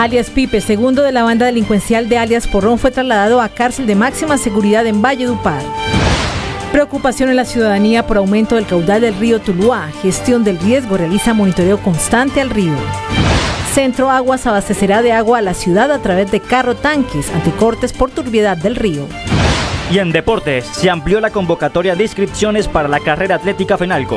Alias Pipe, segundo de la banda delincuencial de alias Porrón, fue trasladado a cárcel de máxima seguridad en Valledupar. Preocupación en la ciudadanía por aumento del caudal del río Tuluá. Gestión del riesgo realiza monitoreo constante al río. Centro Aguas abastecerá de agua a la ciudad a través de carro tanques ante cortes por turbiedad del río. Y en deportes, se amplió la convocatoria de inscripciones para la carrera atlética Fenalco.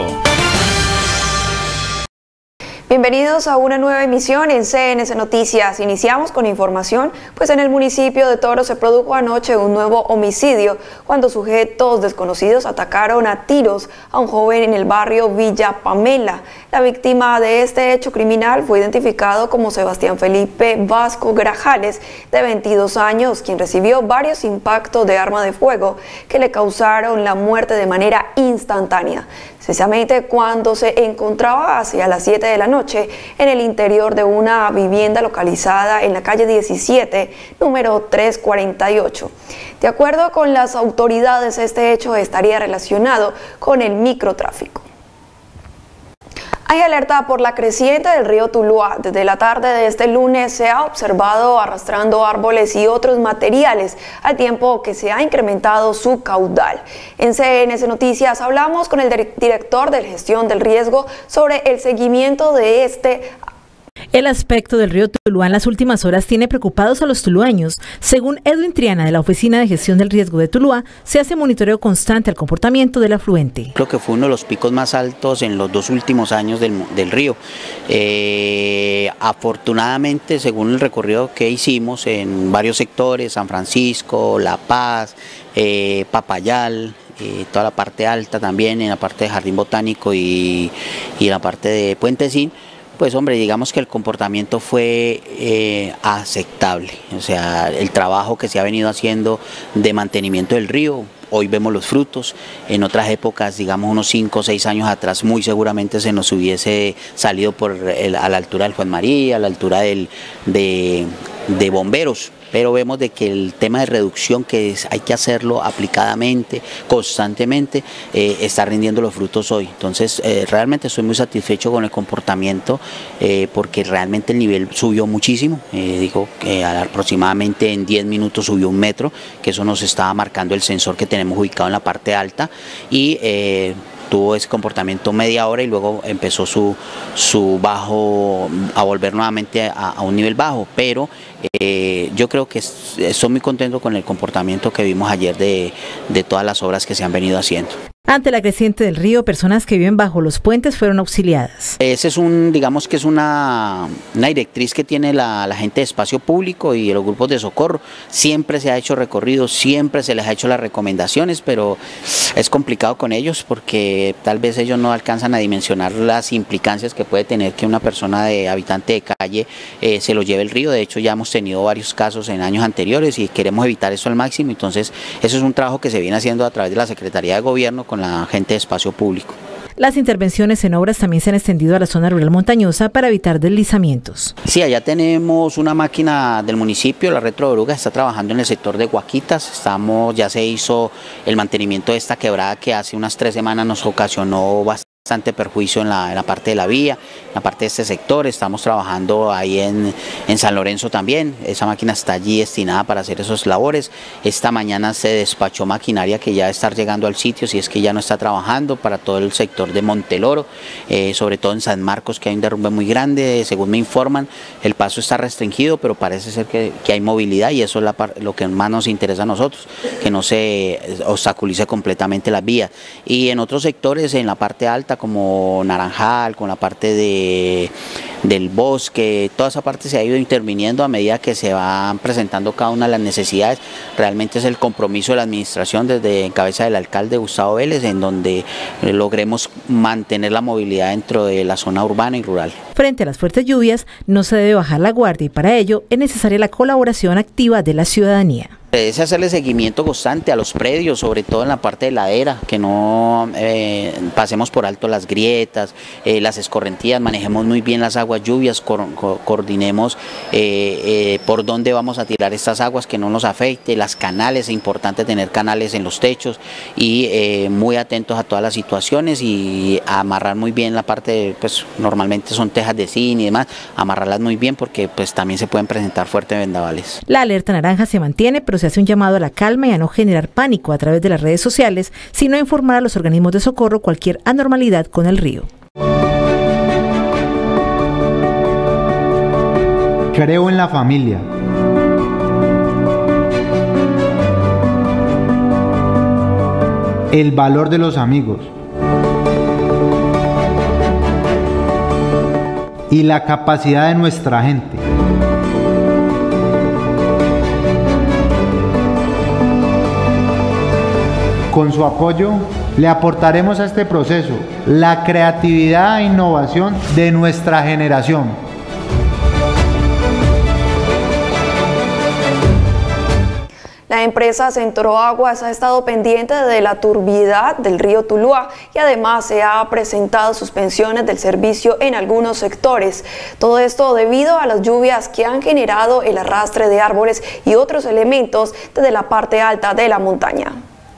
Bienvenidos a una nueva emisión en CNC Noticias. Iniciamos con información, pues en el municipio de Toro se produjo anoche un nuevo homicidio cuando sujetos desconocidos atacaron a tiros a un joven en el barrio Villa Pamela. La víctima de este hecho criminal fue identificado como Sebastián Felipe Vasco Grajales, de 22 años, quien recibió varios impactos de arma de fuego que le causaron la muerte de manera instantánea, precisamente cuando se encontraba hacia las 7 de la noche en el interior de una vivienda localizada en la calle 17, número 348. De acuerdo con las autoridades, este hecho estaría relacionado con el microtráfico. Hay alerta por la creciente del río Tuluá. Desde la tarde de este lunes se ha observado arrastrando árboles y otros materiales, al tiempo que se ha incrementado su caudal. En CNC Noticias hablamos con el director de gestión del riesgo sobre el seguimiento de El aspecto del río Tuluá en las últimas horas tiene preocupados a los tulueños. Según Edwin Triana de la Oficina de Gestión del Riesgo de Tuluá, se hace monitoreo constante al comportamiento del afluente. Creo que fue uno de los picos más altos en los 2 últimos años del río. Afortunadamente, según el recorrido que hicimos en varios sectores, San Francisco, La Paz, Papayal, toda la parte alta también, en la parte de Jardín Botánico y la parte de Puentecín, pues hombre, digamos que el comportamiento fue aceptable. O sea, el trabajo que se ha venido haciendo de mantenimiento del río, hoy vemos los frutos. En otras épocas, digamos unos 5 o 6 años atrás, muy seguramente se nos hubiese salido a la altura del Juan María, a la altura de Bomberos. Pero vemos de que el tema de reducción, hay que hacerlo aplicadamente, constantemente, está rindiendo los frutos hoy. Entonces, realmente estoy muy satisfecho con el comportamiento, porque realmente el nivel subió muchísimo. Digo que aproximadamente en 10 minutos subió 1 metro, que eso nos estaba marcando el sensor que tenemos ubicado en la parte alta, y tuvo ese comportamiento media hora y luego empezó su bajo a volver nuevamente a un nivel bajo, pero yo creo que estoy muy contento con el comportamiento que vimos ayer de todas las obras que se han venido haciendo. Ante la creciente del río, personas que viven bajo los puentes fueron auxiliadas. Ese es digamos que es una directriz que tiene la gente de espacio público y los grupos de socorro. Siempre se ha hecho recorrido, siempre se les ha hecho las recomendaciones, pero es complicado con ellos porque tal vez ellos no alcanzan a dimensionar las implicancias que puede tener que una persona habitante de calle se lo lleve el río. De hecho, ya hemos tenido varios casos en años anteriores y queremos evitar eso al máximo. Entonces, eso es un trabajo que se viene haciendo a través de la Secretaría de Gobierno con la gente de espacio público. Las intervenciones en obras también se han extendido a la zona rural montañosa para evitar deslizamientos. Sí, allá tenemos una máquina del municipio, la Retro Oruga, está trabajando en el sector de Guaquitas. Ya se hizo el mantenimiento de esta quebrada que hace unas 3 semanas nos ocasionó bastante perjuicio en la parte de la vía, en la parte de este sector. Estamos trabajando ahí en San Lorenzo también. Esa máquina está allí destinada para hacer esos labores. Esta mañana se despachó maquinaria que ya va a estar llegando al sitio, si es que ya no está trabajando, para todo el sector de Monteloro, sobre todo en San Marcos, que hay un derrumbe muy grande. Según me informan, el paso está restringido, pero parece ser que hay movilidad, y eso es lo que más nos interesa a nosotros, que no se obstaculice completamente las vías. Y en otros sectores, en la parte alta, como Naranjal, con la parte del bosque, toda esa parte se ha ido interviniendo a medida que se van presentando cada una de las necesidades. Realmente es el compromiso de la administración desde en cabeza del alcalde Gustavo Vélez, en donde logremos mantener la movilidad dentro de la zona urbana y rural. Frente a las fuertes lluvias, no se debe bajar la guardia y para ello es necesaria la colaboración activa de la ciudadanía. Es hacerle seguimiento constante a los predios, sobre todo en la parte de ladera, que no pasemos por alto las grietas, las escorrentías, manejemos muy bien las aguas lluvias, coordinemos por dónde vamos a tirar estas aguas, que no nos afecte, las canales, es importante tener canales en los techos y muy atentos a todas las situaciones y amarrar muy bien la parte, pues normalmente son tejas de zinc y demás, amarrarlas muy bien porque pues también se pueden presentar fuertes vendavales. La alerta naranja se mantiene, pero se hace un llamado a la calma y a no generar pánico a través de las redes sociales, sino a informar a los organismos de socorro cualquier anormalidad con el río. Creo en la familia. El valor de los amigos. Y la capacidad de nuestra gente. Con su apoyo, le aportaremos a este proceso la creatividad e innovación de nuestra generación. La empresa Centro Aguas ha estado pendiente de la turbidez del río Tuluá y además se ha presentado suspensiones del servicio en algunos sectores. Todo esto debido a las lluvias que han generado el arrastre de árboles y otros elementos desde la parte alta de la montaña.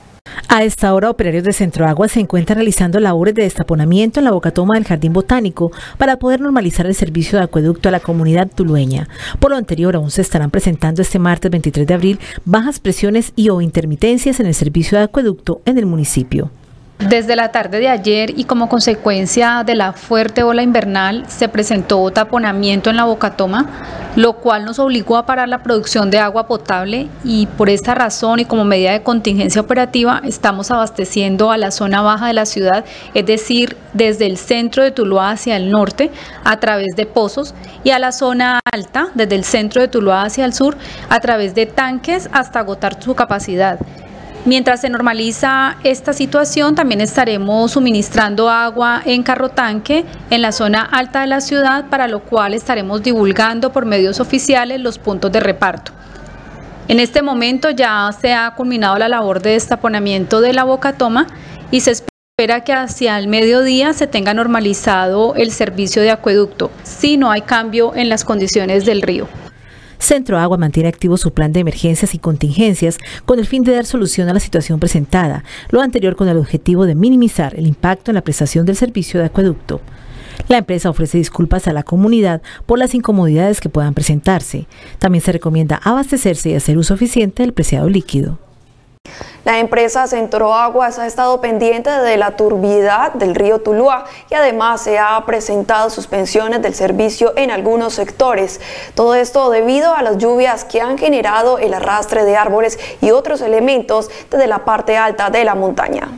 A esta hora, operarios de Centro Aguas se encuentran realizando labores de destaponamiento en la bocatoma del Jardín Botánico para poder normalizar el servicio de acueducto a la comunidad tulueña. Por lo anterior, aún se estarán presentando este martes 23 de abril bajas presiones y o intermitencias en el servicio de acueducto en el municipio. Desde la tarde de ayer y como consecuencia de la fuerte ola invernal se presentó taponamiento en la bocatoma, lo cual nos obligó a parar la producción de agua potable y por esta razón y como medida de contingencia operativa estamos abasteciendo a la zona baja de la ciudad, es decir, desde el centro de Tuluá hacia el norte a través de pozos y a la zona alta desde el centro de Tuluá hacia el sur a través de tanques hasta agotar su capacidad. Mientras se normaliza esta situación, también estaremos suministrando agua en carro tanque en la zona alta de la ciudad, para lo cual estaremos divulgando por medios oficiales los puntos de reparto. En este momento ya se ha culminado la labor de destaponamiento de la bocatoma y se espera que hacia el mediodía se tenga normalizado el servicio de acueducto, si no hay cambio en las condiciones del río. Centro Agua mantiene activo su plan de emergencias y contingencias con el fin de dar solución a la situación presentada, lo anterior con el objetivo de minimizar el impacto en la prestación del servicio de acueducto. La empresa ofrece disculpas a la comunidad por las incomodidades que puedan presentarse. También se recomienda abastecerse y hacer uso eficiente del preciado líquido. La empresa Centro Aguas ha estado pendiente de la turbidez del río Tuluá y además se ha presentado suspensiones del servicio en algunos sectores. Todo esto debido a las lluvias que han generado el arrastre de árboles y otros elementos desde la parte alta de la montaña.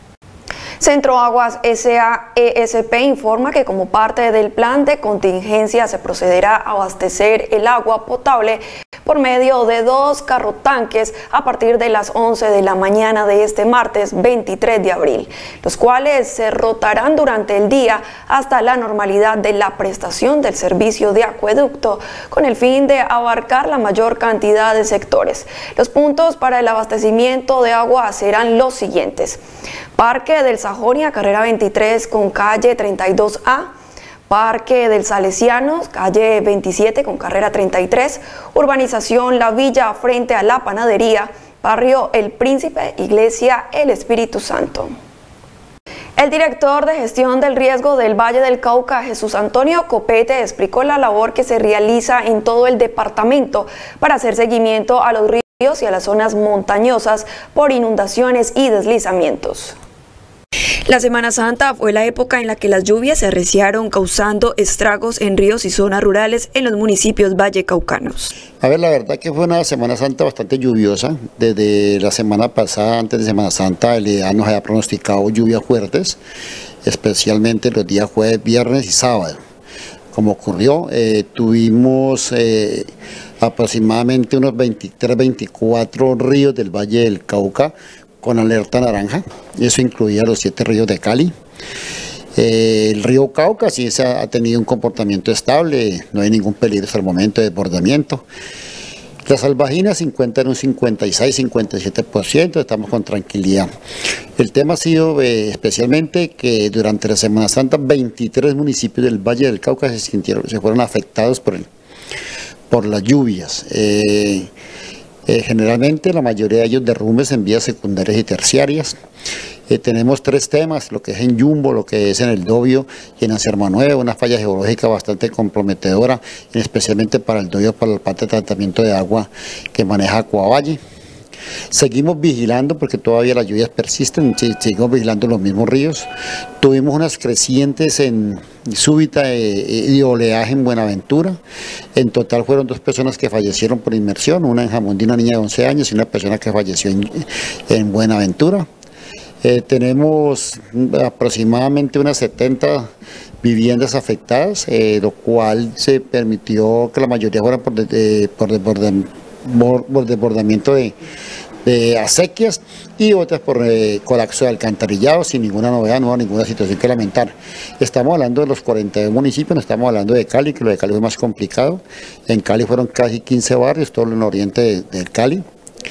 Centro Aguas SAESP informa que como parte del plan de contingencia se procederá a abastecer el agua potable por medio de 2 carrotanques a partir de las 11 de la mañana de este martes 23 de abril, los cuales se rotarán durante el día hasta la normalidad de la prestación del servicio de acueducto con el fin de abarcar la mayor cantidad de sectores. Los puntos para el abastecimiento de agua serán los siguientes: Parque del Sajonia, carrera 23 con calle 32A, Parque del Salesianos, calle 27 con carrera 33, Urbanización La Villa frente a la Panadería, Barrio El Príncipe, Iglesia El Espíritu Santo. El director de gestión del riesgo del Valle del Cauca, Jesús Antonio Copete, explicó la labor que se realiza en todo el departamento para hacer seguimiento a los ríos y a las zonas montañosas por inundaciones y deslizamientos. La Semana Santa fue la época en la que las lluvias se arreciaron, causando estragos en ríos y zonas rurales en los municipios vallecaucanos. A ver, la verdad que fue una Semana Santa bastante lluviosa. Desde la semana pasada, antes de Semana Santa, el IDA nos había pronosticado lluvias fuertes, especialmente los días jueves, viernes y sábado. Como ocurrió, tuvimos aproximadamente unos 23-24 ríos del Valle del Cauca con alerta naranja, y eso incluía los 7 ríos de Cali. El río Cauca sí ha tenido un comportamiento estable, no hay ningún peligro hasta el momento de desbordamiento. Las albajinas se encuentran en un 56-57%, estamos con tranquilidad. El tema ha sido especialmente que durante la Semana Santa 23 municipios del Valle del Cauca se fueron afectados por las lluvias. Generalmente la mayoría de ellos derrumbes en vías secundarias y terciarias. Tenemos 3 temas, lo que es en Yumbo, lo que es en el Dobio y en Acerma Nueva, una falla geológica bastante comprometedora, especialmente para el Dobio, para la parte de tratamiento de agua que maneja Acuavalle. Seguimos vigilando porque todavía las lluvias persisten, seguimos vigilando los mismos ríos. Tuvimos unas crecientes súbita de oleaje en Buenaventura. En total fueron 2 personas que fallecieron por inmersión, una en Jamundí, una niña de 11 años y una persona que falleció en Buenaventura. Tenemos aproximadamente unas 70 viviendas afectadas, lo cual se permitió que la mayoría fueran por desbordamiento de acequias y otras por colapso de alcantarillado, sin ninguna novedad, no hubo ninguna situación que lamentar. Estamos hablando de los 42 municipios, no estamos hablando de Cali, que lo de Cali fue más complicado. En Cali fueron casi 15 barrios, todo en el oriente del Cali.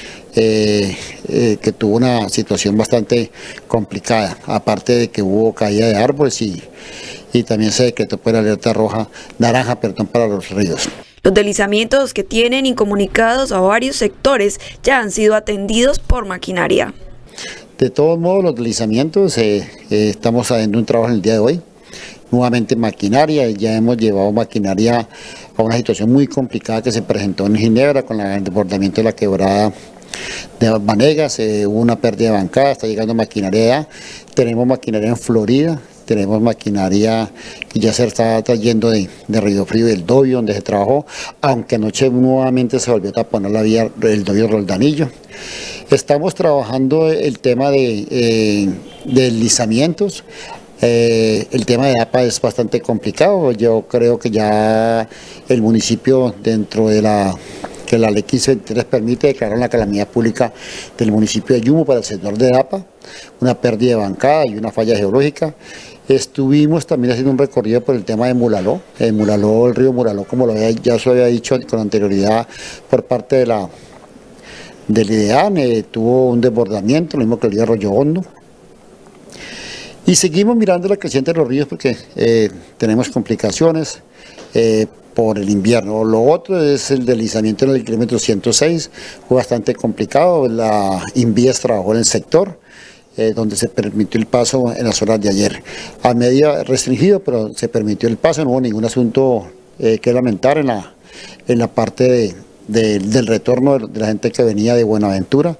Que tuvo una situación bastante complicada, aparte de que hubo caída de árboles y también se decretó por alerta naranja para los ríos. Los deslizamientos que tienen incomunicados a varios sectores ya han sido atendidos por maquinaria. De todos modos, los deslizamientos, estamos haciendo un trabajo en el día de hoy. Nuevamente maquinaria, ya hemos llevado maquinaria a una situación muy complicada que se presentó en Ginebra con el desbordamiento de la quebrada de Vanegas, hubo una pérdida de bancada, está llegando maquinaria allá. Tenemos maquinaria en Florida, tenemos maquinaria que ya se está trayendo de Río Frío y del Dobio, donde se trabajó, aunque anoche nuevamente se volvió a taponar la vía del Dobio Roldanillo. Estamos trabajando el tema de deslizamientos. El tema de APA es bastante complicado. Yo creo que ya el municipio, dentro de la ley 1523 permite declarar una calamidad pública del municipio de Yumbo para el sector de APA, una pérdida de bancada y una falla geológica. Estuvimos también haciendo un recorrido por el tema de Mulaló. El río Mulaló, como ya se había dicho con anterioridad por parte del IDEAN, tuvo un desbordamiento, lo mismo que el río Arroyo Hondo. Y seguimos mirando la creciente de los ríos porque tenemos complicaciones por el invierno. Lo otro es el deslizamiento en el kilómetro 106, fue bastante complicado. La Invías trabajó en el sector, donde se permitió el paso en las horas de ayer. A medida restringido, pero se permitió el paso, no hubo ningún asunto que lamentar en la parte del retorno de la gente que venía de Buenaventura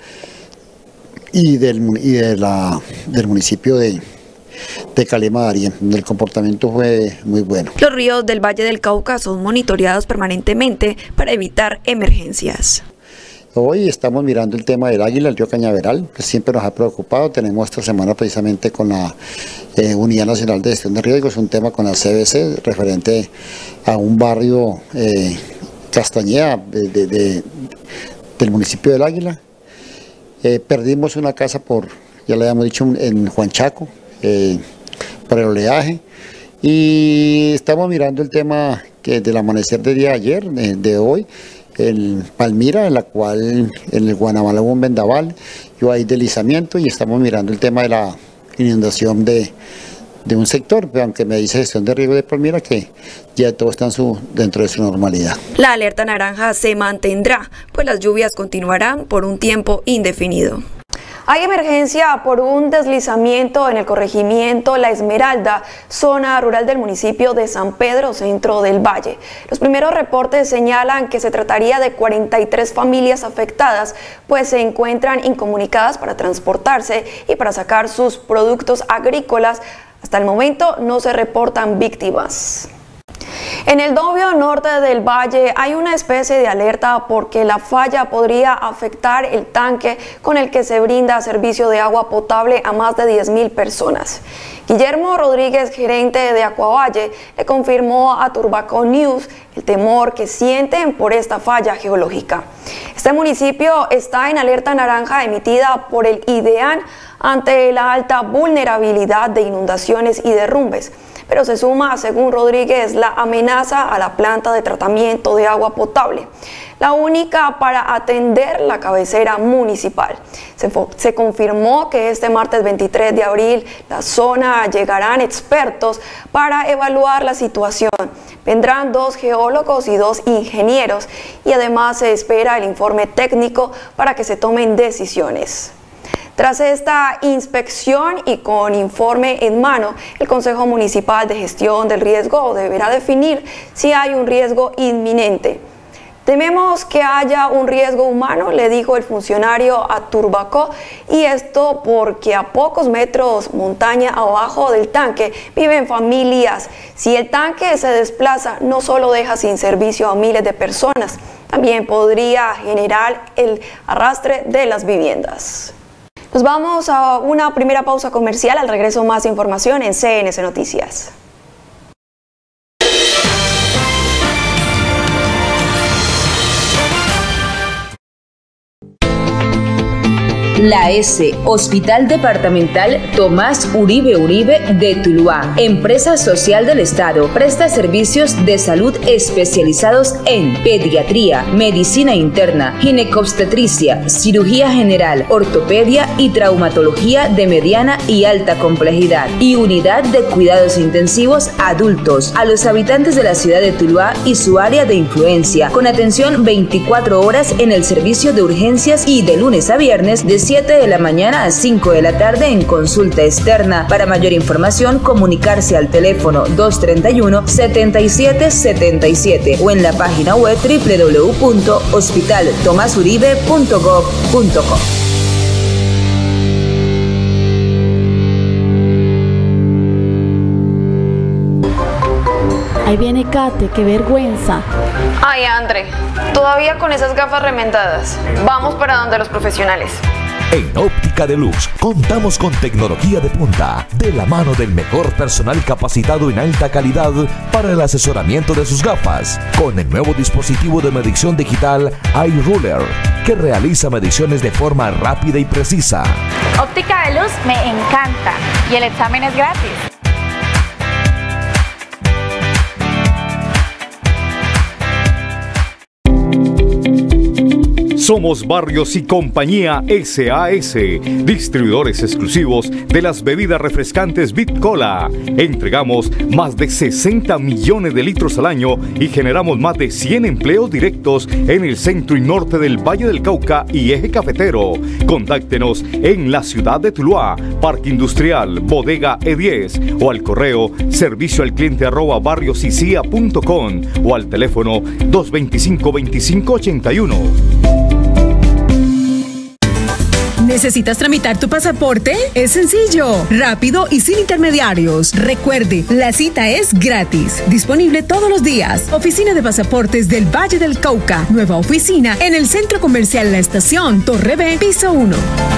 y del municipio de Calima Darién, donde el comportamiento fue muy bueno. Los ríos del Valle del Cauca son monitoreados permanentemente para evitar emergencias. Hoy estamos mirando el tema del Águila, el río Cañaveral, que siempre nos ha preocupado. Tenemos esta semana precisamente con la Unidad Nacional de Gestión de Riesgos, un tema con la CBC referente a un barrio Castañeda del municipio del Águila. Perdimos una casa ya le habíamos dicho, en Juan Chaco, por el oleaje, y estamos mirando el tema que del amanecer del día de ayer, de hoy, en Palmira, en el Guanabal hubo un vendaval, hay deslizamiento, y estamos mirando el tema de la inundación de un sector, pero aunque me dice Gestión de Riesgo de Palmira que ya todo está dentro de su normalidad. La alerta naranja se mantendrá, pues las lluvias continuarán por un tiempo indefinido. Hay emergencia por un deslizamiento en el corregimiento La Esmeralda, zona rural del municipio de San Pedro, centro del Valle. Los primeros reportes señalan que se trataría de 43 familias afectadas, pues se encuentran incomunicadas para transportarse y para sacar sus productos agrícolas. Hasta el momento no se reportan víctimas. En el Dobio norte del Valle hay una especie de alerta porque la falla podría afectar el tanque con el que se brinda servicio de agua potable a más de 10.000 personas. Guillermo Rodríguez, gerente de Acuavalle, le confirmó a Turbaco News el temor que sienten por esta falla geológica. Este municipio está en alerta naranja emitida por el IDEAN ante la alta vulnerabilidad de inundaciones y derrumbes. pero se suma, según Rodríguez, la amenaza a la planta de tratamiento de agua potable, la única para atender la cabecera municipal. Se confirmó que este martes 23 de abril la zona llegarán expertos para evaluar la situación. Vendrán 2 geólogos y 2 ingenieros y además se espera el informe técnico para que se tomen decisiones. Tras esta inspección y con informe en mano, el Consejo Municipal de Gestión del Riesgo deberá definir si hay un riesgo inminente. Tememos que haya un riesgo humano, le dijo el funcionario a Turbacó, y esto porque a pocos metros montaña abajo del tanque viven familias. Si el tanque se desplaza, no solo deja sin servicio a miles de personas, también podría generar el arrastre de las viviendas. Nos vamos a una primera pausa comercial. Al regreso, más información en CNC Noticias. La S, Hospital Departamental Tomás Uribe Uribe de Tuluá, empresa social del Estado, presta servicios de salud especializados en pediatría, medicina interna, ginecobstetricia, cirugía general, ortopedia y traumatología de mediana y alta complejidad, y unidad de cuidados intensivos adultos a los habitantes de la ciudad de Tuluá y su área de influencia, con atención 24 horas en el servicio de urgencias y de lunes a viernes de 7 de la mañana a 5 de la tarde en consulta externa. Para mayor información, comunicarse al teléfono 231-7777 o en la página web www.hospitaltomasuribe.gov.co. Ahí viene Kate, qué vergüenza. Ay, André, todavía con esas gafas remendadas. Vamos para donde los profesionales. En Óptica Deluxe contamos con tecnología de punta, de la mano del mejor personal capacitado en alta calidad para el asesoramiento de sus gafas, con el nuevo dispositivo de medición digital iRuler, que realiza mediciones de forma rápida y precisa. Óptica Deluxe me encanta y el examen es gratis. Somos Barrios y Compañía SAS, distribuidores exclusivos de las bebidas refrescantes Bitcola. Entregamos más de 60 millones de litros al año y generamos más de 100 empleos directos en el centro y norte del Valle del Cauca y Eje Cafetero. Contáctenos en la ciudad de Tuluá, Parque Industrial, Bodega E10 o al correo servicioalcliente@barriosycia.com o al teléfono 225-2581. ¿Necesitas tramitar tu pasaporte? Es sencillo, rápido y sin intermediarios. Recuerde, la cita es gratis. Disponible todos los días. Oficina de Pasaportes del Valle del Cauca. Nueva oficina en el Centro Comercial La Estación, Torre B, piso 1.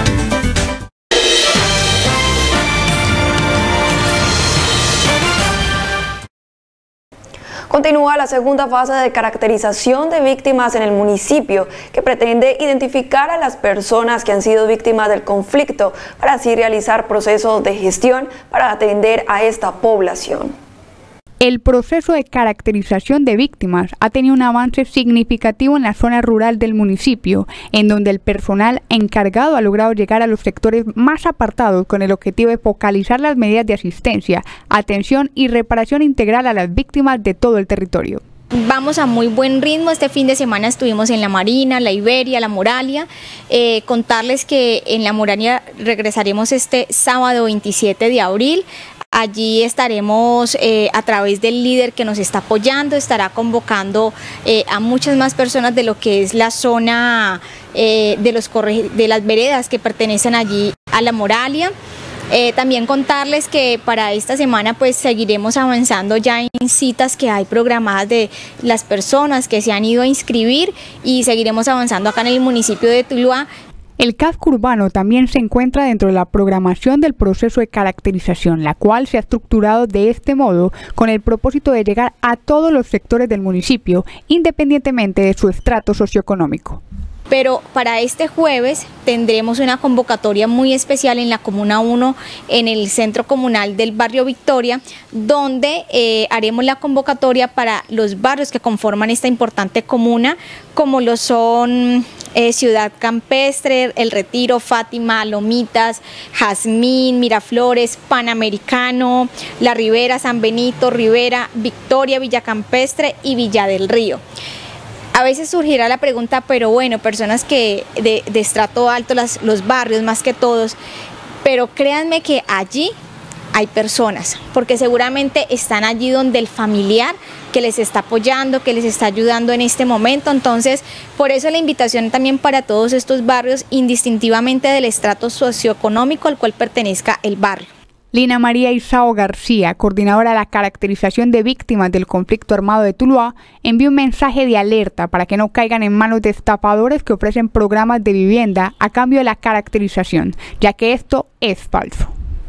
Continúa la segunda fase de caracterización de víctimas en el municipio, que pretende identificar a las personas que han sido víctimas del conflicto para así realizar procesos de gestión para atender a esta población. El proceso de caracterización de víctimas ha tenido un avance significativo en la zona rural del municipio, en donde el personal encargado ha logrado llegar a los sectores más apartados con el objetivo de focalizar las medidas de asistencia, atención y reparación integral a las víctimas de todo el territorio. Vamos a muy buen ritmo. Este fin de semana estuvimos en La Marina, La Iberia, La Moralia. Contarles que en La Moralia regresaremos este sábado 27 de abril. Allí estaremos a través del líder que nos está apoyando, estará convocando a muchas más personas de lo que es la zona de las veredas que pertenecen allí a La Moralia. También contarles que para esta semana pues seguiremos avanzando ya en citas que hay programadas de las personas que se han ido a inscribir y seguiremos avanzando acá en el municipio de Tuluá. El casco urbano también se encuentra dentro de la programación del proceso de caracterización, la cual se ha estructurado de este modo con el propósito de llegar a todos los sectores del municipio, independientemente de su estrato socioeconómico. pero para este jueves tendremos una convocatoria muy especial en la Comuna 1, en el Centro Comunal del Barrio Victoria, donde haremos la convocatoria para los barrios que conforman esta importante comuna, como lo son Ciudad Campestre, El Retiro, Fátima, Lomitas, Jazmín, Miraflores, Panamericano, La Ribera, San Benito, Rivera, Victoria, Villa Campestre y Villa del Río. A veces surgirá la pregunta, pero bueno, personas que de estrato alto, los barrios más que todos, pero créanme que allí hay personas, porque seguramente están allí donde el familiar que les está apoyando, que les está ayudando en este momento. Entonces, por eso la invitación también para todos estos barrios, indistintivamente del estrato socioeconómico al cual pertenezca el barrio. Lina María Isao García, coordinadora de la caracterización de víctimas del conflicto armado de Tuluá, envió un mensaje de alerta para que no caigan en manos de estafadores que ofrecen programas de vivienda a cambio de la caracterización, ya que esto es falso.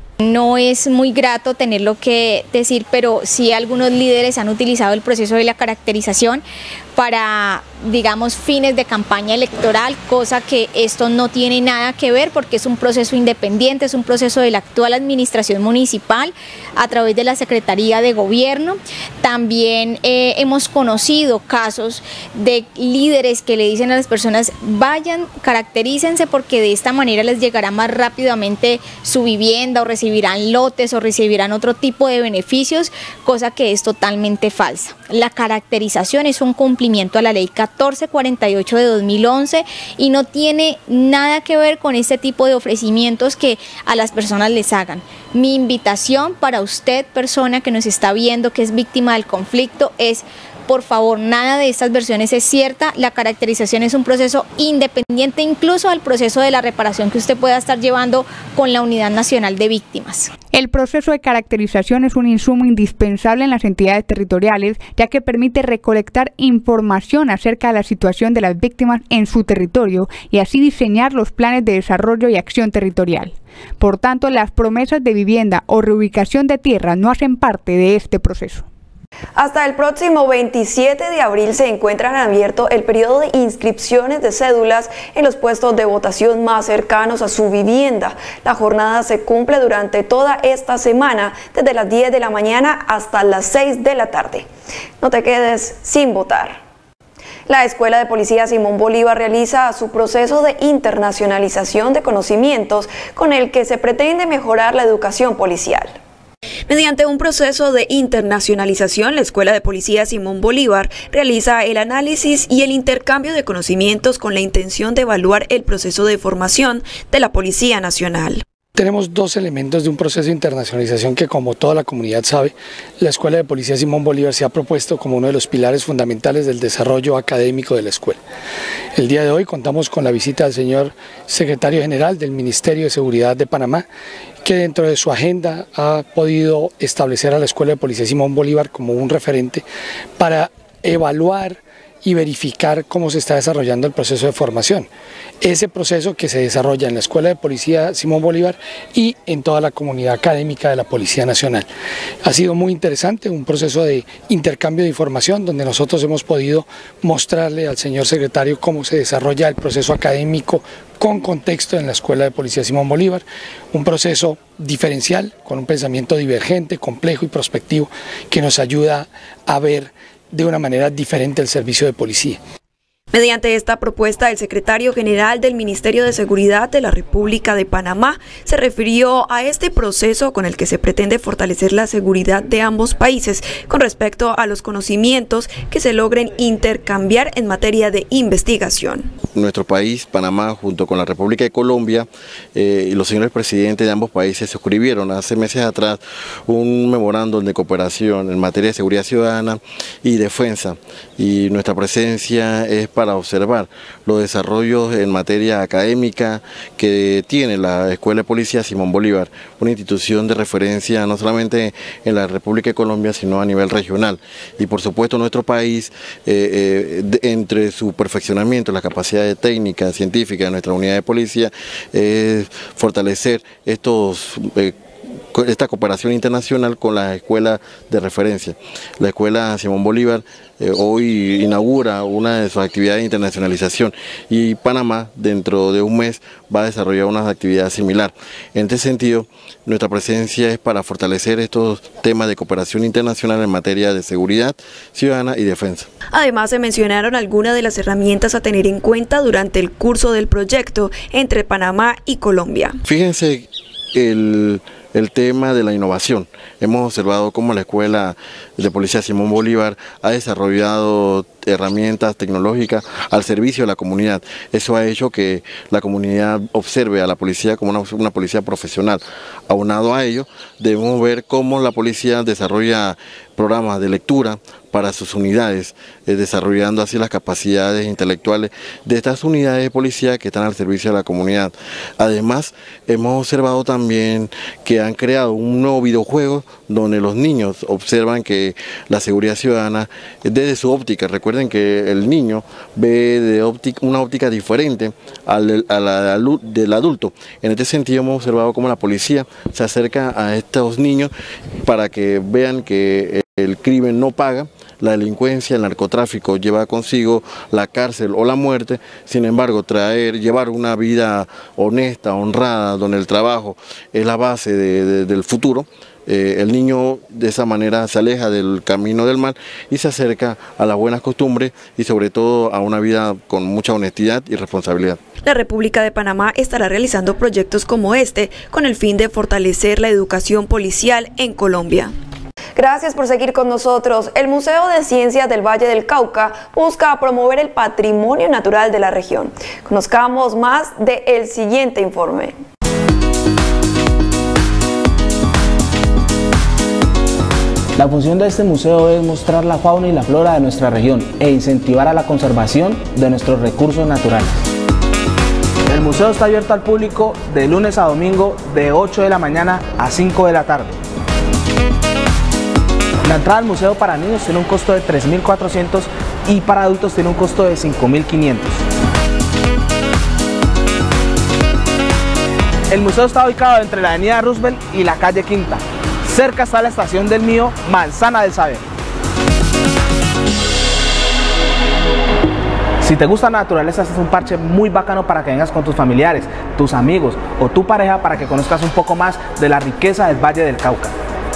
No es muy grato tenerlo que decir, pero sí algunos líderes han utilizado el proceso de la caracterización para, digamos, fines de campaña electoral, cosa que esto no tiene nada que ver porque es un proceso independiente, es un proceso de la actual administración municipal a través de la Secretaría de Gobierno. También hemos conocido casos de líderes que le dicen a las personas, vayan, caracterícense porque de esta manera les llegará más rápidamente su vivienda o recibirán lotes o recibirán otro tipo de beneficios, cosa que es totalmente falsa. La caracterización es un cumplimiento a la ley 1448 de 2011 y no tiene nada que ver con este tipo de ofrecimientos que a las personas les hagan. Mi invitación para usted, persona que nos está viendo, que es víctima del conflicto, es: por favor, nada de estas versiones es cierta. La caracterización es un proceso independiente incluso al proceso de la reparación que usted pueda estar llevando con la Unidad Nacional de Víctimas. El proceso de caracterización es un insumo indispensable en las entidades territoriales, ya que permite recolectar información acerca de la situación de las víctimas en su territorio y así diseñar los planes de desarrollo y acción territorial. Por tanto, las promesas de vivienda o reubicación de tierra no hacen parte de este proceso. Hasta el próximo 27 de abril se encuentran abierto el periodo de inscripciones de cédulas en los puestos de votación más cercanos a su vivienda. La jornada se cumple durante toda esta semana, desde las 10 de la mañana hasta las 6 de la tarde. No te quedes sin votar. La Escuela de Policía Simón Bolívar realiza su proceso de internacionalización de conocimientos con el que se pretende mejorar la educación policial. Mediante un proceso de internacionalización, la Escuela de Policía Simón Bolívar realiza el análisis y el intercambio de conocimientos con la intención de evaluar el proceso de formación de la Policía Nacional. Tenemos dos elementos de un proceso de internacionalización que, como toda la comunidad sabe, la Escuela de Policía Simón Bolívar se ha propuesto como uno de los pilares fundamentales del desarrollo académico de la escuela. El día de hoy contamos con la visita del señor Secretario General del Ministerio de Seguridad de Panamá, que dentro de su agenda ha podido establecer a la Escuela de Policía Simón Bolívar como un referente para evaluar y verificar cómo se está desarrollando el proceso de formación. Ese proceso que se desarrolla en la Escuela de Policía Simón Bolívar y en toda la comunidad académica de la Policía Nacional. Ha sido muy interesante, un proceso de intercambio de información donde nosotros hemos podido mostrarle al señor secretario cómo se desarrolla el proceso académico con contexto en la Escuela de Policía Simón Bolívar, un proceso diferencial, con un pensamiento divergente, complejo y prospectivo que nos ayuda a ver de una manera diferente el servicio de policía. Mediante esta propuesta, el secretario general del Ministerio de Seguridad de la República de Panamá se refirió a este proceso con el que se pretende fortalecer la seguridad de ambos países con respecto a los conocimientos que se logren intercambiar en materia de investigación. Nuestro país, Panamá, junto con la República de Colombia y los señores presidentes de ambos países suscribieron hace meses atrás un memorándum de cooperación en materia de seguridad ciudadana y defensa, y nuestra presencia es para observar los desarrollos en materia académica que tiene la Escuela de Policía Simón Bolívar, una institución de referencia no solamente en la República de Colombia, sino a nivel regional. Y por supuesto nuestro país, entre su perfeccionamiento, las capacidades técnicas, científicas de nuestra unidad de policía, fortalecer estos esta cooperación internacional con las escuelas de referencia. La escuela Simón Bolívar hoy inaugura una de sus actividades de internacionalización y Panamá dentro de un mes va a desarrollar una actividad similar. En este sentido, nuestra presencia es para fortalecer estos temas de cooperación internacional en materia de seguridad ciudadana y defensa. Además, se mencionaron algunas de las herramientas a tener en cuenta durante el curso del proyecto entre Panamá y Colombia. Fíjense el tema de la innovación. Hemos observado cómo la Escuela de Policía Simón Bolívar ha desarrollado herramientas tecnológicas al servicio de la comunidad. Eso ha hecho que la comunidad observe a la policía como una policía profesional. Aunado a ello, debemos ver cómo la policía desarrolla programas de lectura para sus unidades, desarrollando así las capacidades intelectuales de estas unidades de policía que están al servicio de la comunidad. Además, hemos observado también que han creado un nuevo videojuego donde los niños observan que la seguridad ciudadana desde su óptica. Recuerden que el niño ve de una óptica diferente a la del adulto. En este sentido hemos observado cómo la policía se acerca a estos niños para que vean que el crimen no paga, la delincuencia, el narcotráfico lleva consigo la cárcel o la muerte. Sin embargo, llevar una vida honesta, honrada, donde el trabajo es la base del futuro, el niño de esa manera se aleja del camino del mal y se acerca a las buenas costumbres y sobre todo a una vida con mucha honestidad y responsabilidad. La República de Panamá estará realizando proyectos como este con el fin de fortalecer la educación policial en Colombia. Gracias por seguir con nosotros. El Museo de Ciencias del Valle del Cauca busca promover el patrimonio natural de la región. Conozcamos más del siguiente informe. La función de este museo es mostrar la fauna y la flora de nuestra región e incentivar a la conservación de nuestros recursos naturales. El museo está abierto al público de lunes a domingo de 8 de la mañana a 5 de la tarde. La entrada al museo para niños tiene un costo de 3.400 y para adultos tiene un costo de 5.500. El museo está ubicado entre la avenida Roosevelt y la calle Quinta. Cerca está la estación del Mío, Manzana del Saber. Si te gusta la naturaleza, este es un parche muy bacano para que vengas con tus familiares, tus amigos o tu pareja para que conozcas un poco más de la riqueza del Valle del Cauca.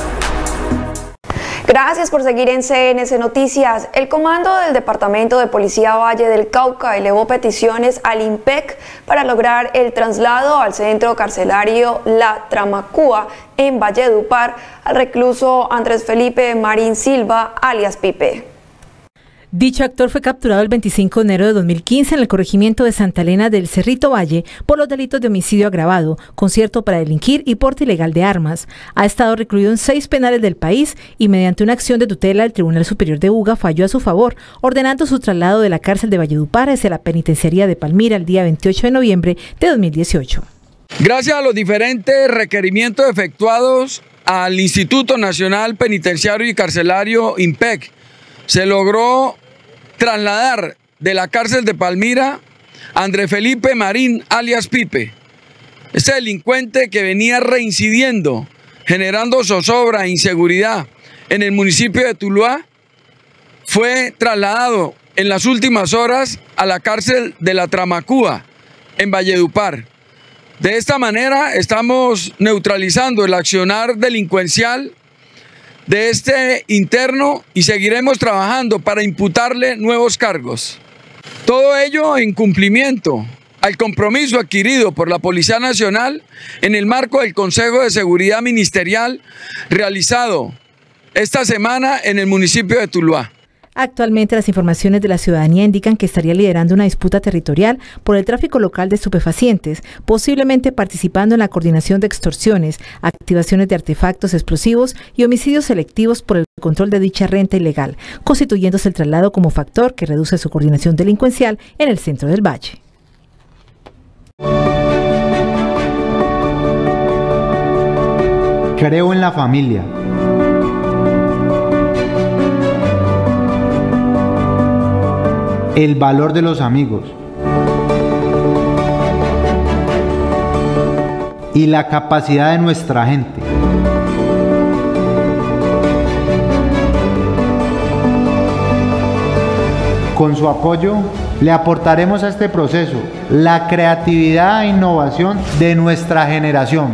Gracias por seguir en CNC Noticias. El comando del Departamento de Policía Valle del Cauca elevó peticiones al IMPEC para lograr el traslado al centro carcelario La Tramacúa en Valledupar al recluso Andrés Felipe Marín Silva, alias Pipe. Dicho actor fue capturado el 25 de enero de 2015 en el corregimiento de Santa Elena del Cerrito Valle por los delitos de homicidio agravado, concierto para delinquir y porte ilegal de armas. Ha estado recluido en 6 penales del país y mediante una acción de tutela el Tribunal Superior de Buga falló a su favor, ordenando su traslado de la cárcel de Valledupar hacia la penitenciaría de Palmira el día 28 de noviembre de 2018. Gracias a los diferentes requerimientos efectuados al Instituto Nacional Penitenciario y Carcelario IMPEC, se logró trasladar de la cárcel de Palmira a Andrés Felipe Marín, alias Pipe. Este delincuente que venía reincidiendo, generando zozobra e inseguridad en el municipio de Tuluá, fue trasladado en las últimas horas a la cárcel de La Tramacúa, en Valledupar. De esta manera estamos neutralizando el accionar delincuencial de este interno y seguiremos trabajando para imputarle nuevos cargos. Todo ello en cumplimiento al compromiso adquirido por la Policía Nacional en el marco del Consejo de Seguridad Ministerial realizado esta semana en el municipio de Tuluá. Actualmente las informaciones de la ciudadanía indican que estaría liderando una disputa territorial por el tráfico local de estupefacientes, posiblemente participando en la coordinación de extorsiones, activaciones de artefactos explosivos y homicidios selectivos por el control de dicha renta ilegal, constituyéndose el traslado como factor que reduce su coordinación delincuencial en el centro del valle. Creo en la familia. El valor de los amigos. y la capacidad de nuestra gente. Con su apoyo, le aportaremos a este proceso la creatividad e innovación de nuestra generación.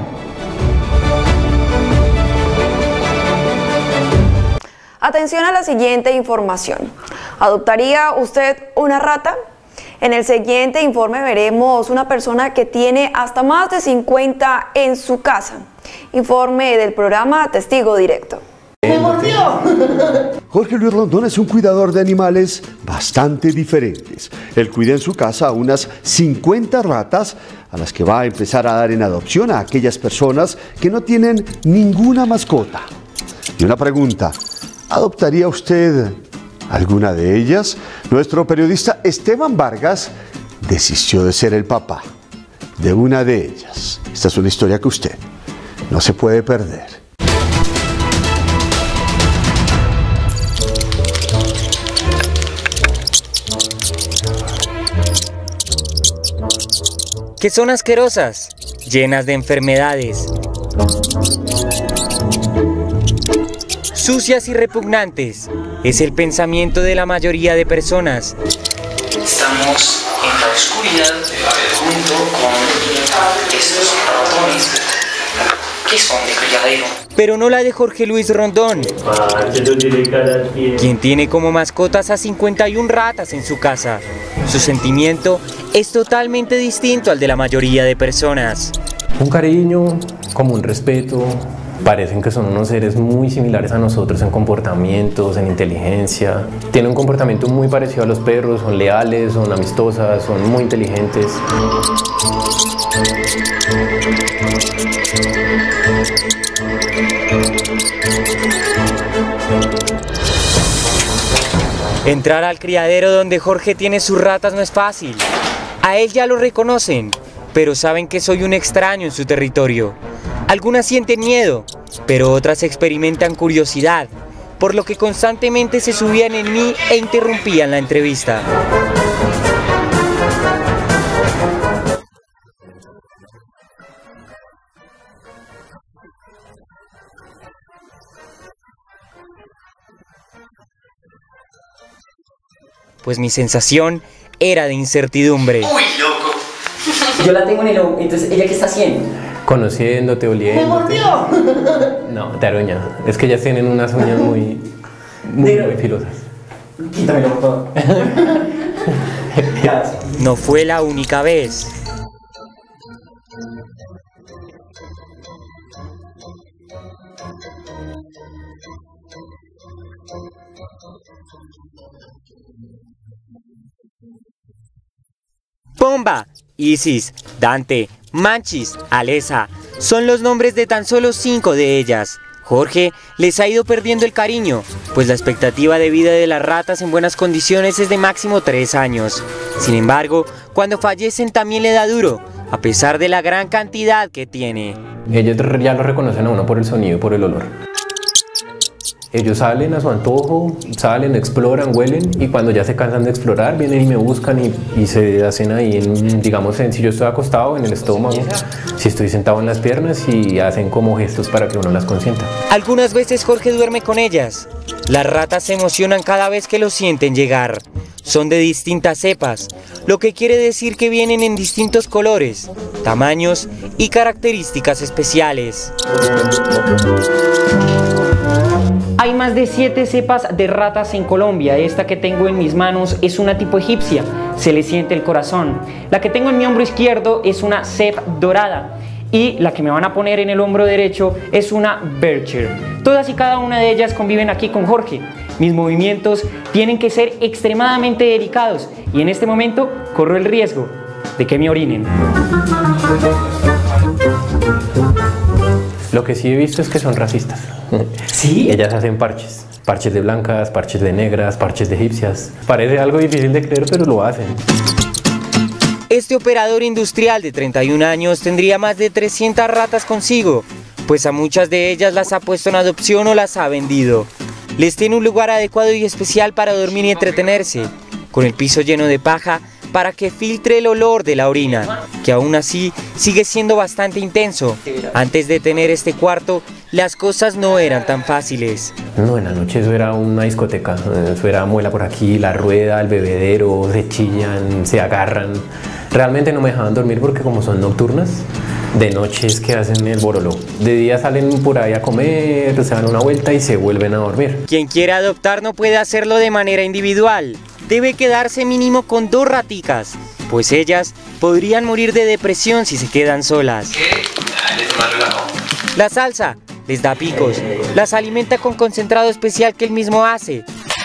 Atención a la siguiente información. ¿Adoptaría usted una rata? En el siguiente informe veremos una persona que tiene hasta más de 50 en su casa. Informe del programa Testigo Directo. ¡Me mordió! Jorge Luis Rondón es un cuidador de animales bastante diferentes. Él cuida en su casa a unas 50 ratas a las que va a empezar a dar en adopción a aquellas personas que no tienen ninguna mascota. Y una pregunta, ¿adoptaría usted alguna de ellas? Nuestro periodista Esteban Vargas desistió de ser el papá de una de ellas. Esta es una historia que usted no se puede perder. Que son asquerosas, llenas de enfermedades, sucias y repugnantes, es el pensamiento de la mayoría de personas. Estamos en la oscuridad junto con estos ratones que son de criadero. Pero no la de Jorge Luis Rondón, quien tiene como mascotas a 51 ratas en su casa. Su sentimiento es totalmente distinto al de la mayoría de personas. Un cariño, como un respeto. Parecen que son unos seres muy similares a nosotros en comportamientos, en inteligencia. Tienen un comportamiento muy parecido a los perros, son leales, son amistosas, son muy inteligentes. Entrar al criadero donde Jorge tiene sus ratas no es fácil. A él ya lo reconocen, pero saben que soy un extraño en su territorio. Algunas sienten miedo, pero otras experimentan curiosidad, por lo que constantemente se subían en mí e interrumpían la entrevista. Pues mi sensación era de incertidumbre. ¡Uy, loco! Yo la tengo en el ojo, entonces, ¿ella qué está haciendo? Conociéndote, oliendo. ¡Me mordió! No, te aruña. Es que ellas tienen unas uñas muy filosas. Quítamelo, por favor. Gracias. No fue la única vez. Pomba, Isis, Dante, Manchis, Alesa, son los nombres de tan solo 5 de ellas. Jorge les ha ido perdiendo el cariño, pues la expectativa de vida de las ratas en buenas condiciones es de máximo 3 años. Sin embargo, cuando fallecen también le da duro, a pesar de la gran cantidad que tiene. Ellos ya lo reconocen a uno por el sonido y por el olor. Ellos salen a su antojo, salen, exploran, huelen y cuando ya se cansan de explorar vienen y me buscan y se hacen ahí, digamos, si yo estoy acostado en el estómago, si estoy sentado en las piernas y hacen como gestos para que uno las consienta. Algunas veces Jorge duerme con ellas. Las ratas se emocionan cada vez que los sienten llegar. Son de distintas cepas, lo que quiere decir que vienen en distintos colores, tamaños y características especiales. Hay más de 7 cepas de ratas en Colombia. Esta que tengo en mis manos es una tipo egipcia, se le siente el corazón. La que tengo en mi hombro izquierdo es una cep dorada y la que me van a poner en el hombro derecho es una Berkshire. Todas y cada una de ellas conviven aquí con Jorge. Mis movimientos tienen que ser extremadamente delicados y en este momento corro el riesgo de que me orinen. Lo que sí he visto es que son racistas. ¿Sí? Ellas hacen parches. Parches de blancas, parches de negras, parches de egipcias. Parece algo difícil de creer, pero lo hacen. Este operador industrial de 31 años tendría más de 300 ratas consigo, pues a muchas de ellas las ha puesto en adopción o las ha vendido. Les tiene un lugar adecuado y especial para dormir y entretenerse, con el piso lleno de paja para que filtre el olor de la orina, que aún así sigue siendo bastante intenso. Antes de tener este cuarto, las cosas no eran tan fáciles. No, en la noche eso era una discoteca, eso era muela por aquí, la rueda, el bebedero, se chillan, se agarran. Realmente no me dejaban dormir porque como son nocturnas, de noche es que hacen el boroló. De día salen por ahí a comer, se dan una vuelta y se vuelven a dormir. Quien quiera adoptar no puede hacerlo de manera individual. Debe quedarse mínimo con 2 raticas, pues ellas podrían morir de depresión si se quedan solas. La salsa les da picos, las alimenta con concentrado especial que él mismo hace.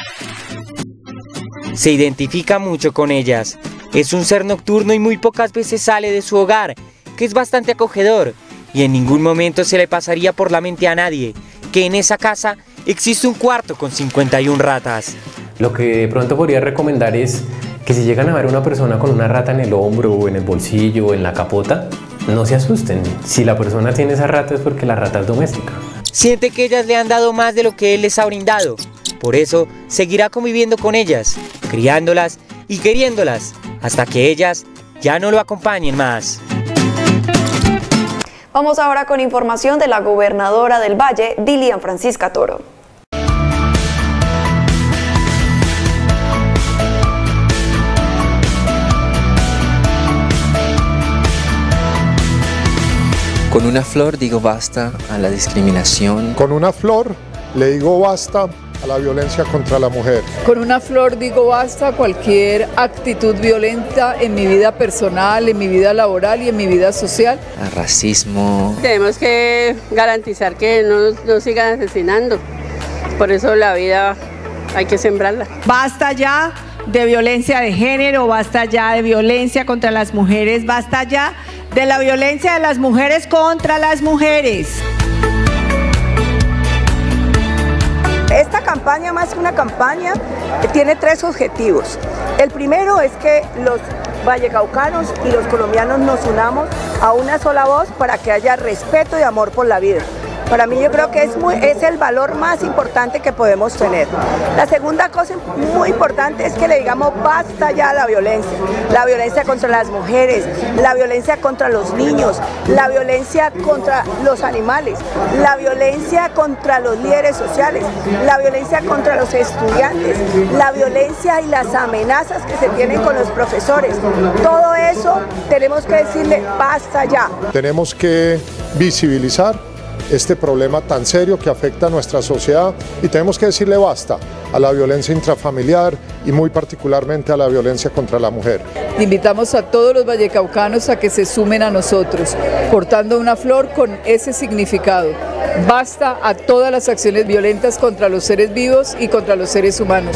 Se identifica mucho con ellas. Es un ser nocturno y muy pocas veces sale de su hogar, que es bastante acogedor, y en ningún momento se le pasaría por la mente a nadie que en esa casa existe un cuarto con 51 ratas. Lo que de pronto podría recomendar es que si llegan a ver una persona con una rata en el hombro, o en el bolsillo, o en la capota, no se asusten. Si la persona tiene esa rata es porque la rata es doméstica. Siente que ellas le han dado más de lo que él les ha brindado. Por eso seguirá conviviendo con ellas, criándolas y queriéndolas, hasta que ellas ya no lo acompañen más. Vamos ahora con información de la gobernadora del Valle, Dilian Francisca Toro. Con una flor digo basta a la discriminación. Con una flor le digo basta a la violencia contra la mujer. Con una flor digo basta a cualquier actitud violenta en mi vida personal, en mi vida laboral y en mi vida social. Al racismo. Tenemos que garantizar que no sigan asesinando. Por eso la vida hay que sembrarla. Basta ya de violencia de género, basta ya de violencia contra las mujeres, basta ya de la violencia de las mujeres contra las mujeres. Esta campaña, más que una campaña, tiene 3 objetivos. El primero es que los vallecaucanos y los colombianos nos unamos a una sola voz para que haya respeto y amor por la vida. Para mí yo creo que es el valor más importante que podemos tener. La segunda cosa muy importante es que le digamos basta ya a la violencia contra las mujeres, la violencia contra los niños, la violencia contra los animales, la violencia contra los líderes sociales, la violencia contra los estudiantes, la violencia y las amenazas que se tienen con los profesores. Todo eso tenemos que decirle basta ya. Tenemos que visibilizar este problema tan serio que afecta a nuestra sociedad y tenemos que decirle basta a la violencia intrafamiliar y muy particularmente a la violencia contra la mujer. Invitamos a todos los vallecaucanos a que se sumen a nosotros, portando una flor con ese significado. Basta a todas las acciones violentas contra los seres vivos y contra los seres humanos.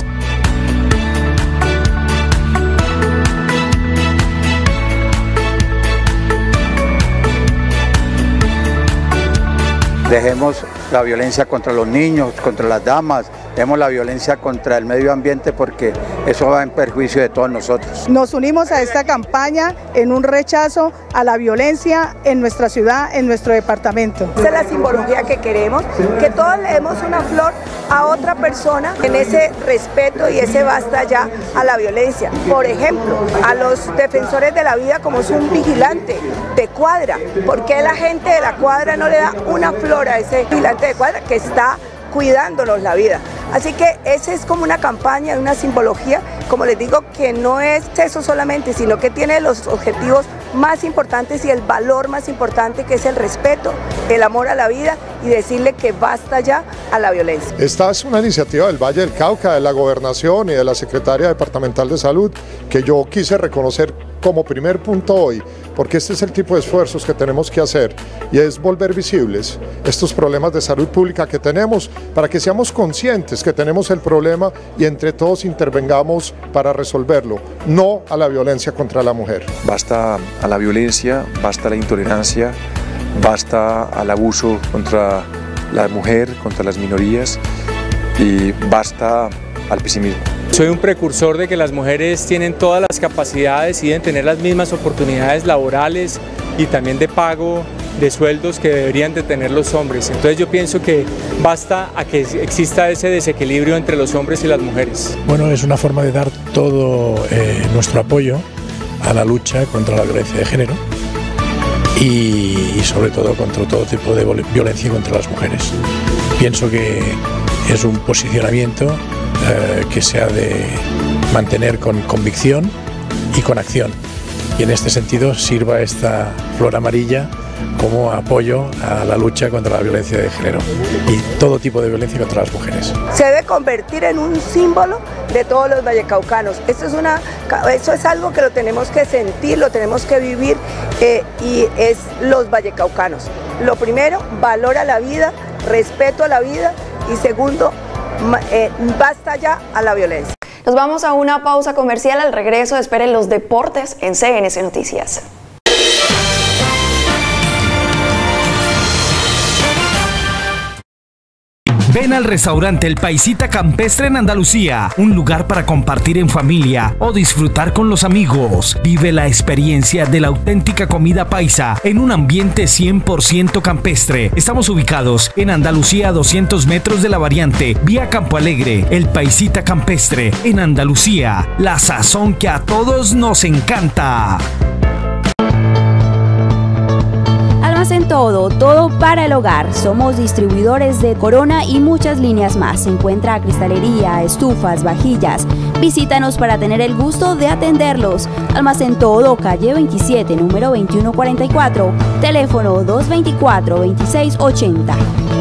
Dejemos la violencia contra los niños, contra las damas, dejemos la violencia contra el medio ambiente porque eso va en perjuicio de todos nosotros. Nos unimos a esta campaña en un rechazo a la violencia en nuestra ciudad, en nuestro departamento. Esa es la simbología que queremos, que todos le demos una flor a otra persona en ese respeto y ese basta ya a la violencia. Por ejemplo, a los defensores de la vida como es un vigilante de cuadra. ¿Por qué la gente de la cuadra no le da una flor a ese vigilante de cuadra que está cuidándonos la vida? Así que esa es como una campaña, una simbología, como les digo, que no es eso solamente, sino que tiene los objetivos más importantes y el valor más importante, que es el respeto, el amor a la vida y decirle que basta ya a la violencia. Esta es una iniciativa del Valle del Cauca, de la Gobernación y de la Secretaria Departamental de Salud, que yo quise reconocer como primer punto hoy, porque este es el tipo de esfuerzos que tenemos que hacer y es volver visibles estos problemas de salud pública que tenemos para que seamos conscientes que tenemos el problema y entre todos intervengamos para resolverlo, no a la violencia contra la mujer. Basta a la violencia, basta a la intolerancia, basta al abuso contra la mujer, contra las minorías y basta al pesimismo. Soy un precursor de que las mujeres tienen todas las capacidades y deben tener las mismas oportunidades laborales y también de pago de sueldos que deberían de tener los hombres. Entonces yo pienso que basta a que exista ese desequilibrio entre los hombres y las mujeres. Bueno, es una forma de dar todo nuestro apoyo a la lucha contra la violencia de género y sobre todo contra todo tipo de violencia contra las mujeres. Pienso que es un posicionamiento que se ha de mantener con convicción y con acción. Y en este sentido sirva esta flor amarilla como apoyo a la lucha contra la violencia de género y todo tipo de violencia contra las mujeres. Se debe convertir en un símbolo de todos los vallecaucanos. Eso es algo que lo tenemos que sentir, lo tenemos que vivir y es los vallecaucanos. Lo primero, valora la vida, respeto a la vida y segundo, basta ya a la violencia. Nos vamos a una pausa comercial. Al regreso esperen los deportes en CNC Noticias. Ven al restaurante El Paisita Campestre en Andalucía, un lugar para compartir en familia o disfrutar con los amigos. Vive la experiencia de la auténtica comida paisa en un ambiente 100% campestre. Estamos ubicados en Andalucía a 200 metros de la variante, vía Campo Alegre. El Paisita Campestre en Andalucía, la sazón que a todos nos encanta. En todo para el hogar. Somos distribuidores de Corona y muchas líneas más. Se encuentra cristalería, estufas, vajillas. Visítanos para tener el gusto de atenderlos. Almacén Todo, calle 27, número 2144, teléfono 224-2680.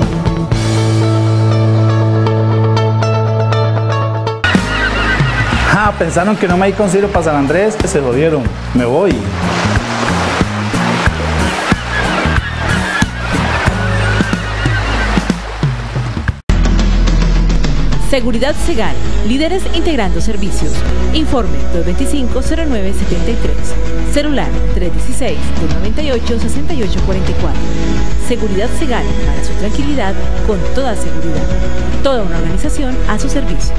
Pensaron que no me hay consiglio para San Andrés, que se jodieron. Me voy. Seguridad Segal, líderes integrando servicios. Informe 225-0973. Celular 316-298-6844. Seguridad Segal, para su tranquilidad, con toda seguridad. Toda una organización a su servicio.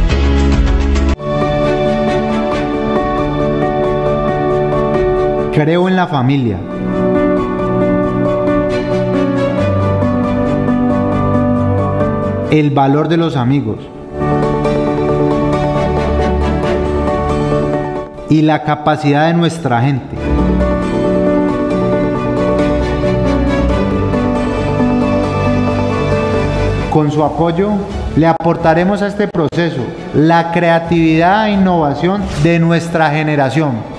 Creo en la familia. El valor de los amigos y la capacidad de nuestra gente. Con su apoyo le aportaremos a este proceso la creatividad e innovación de nuestra generación.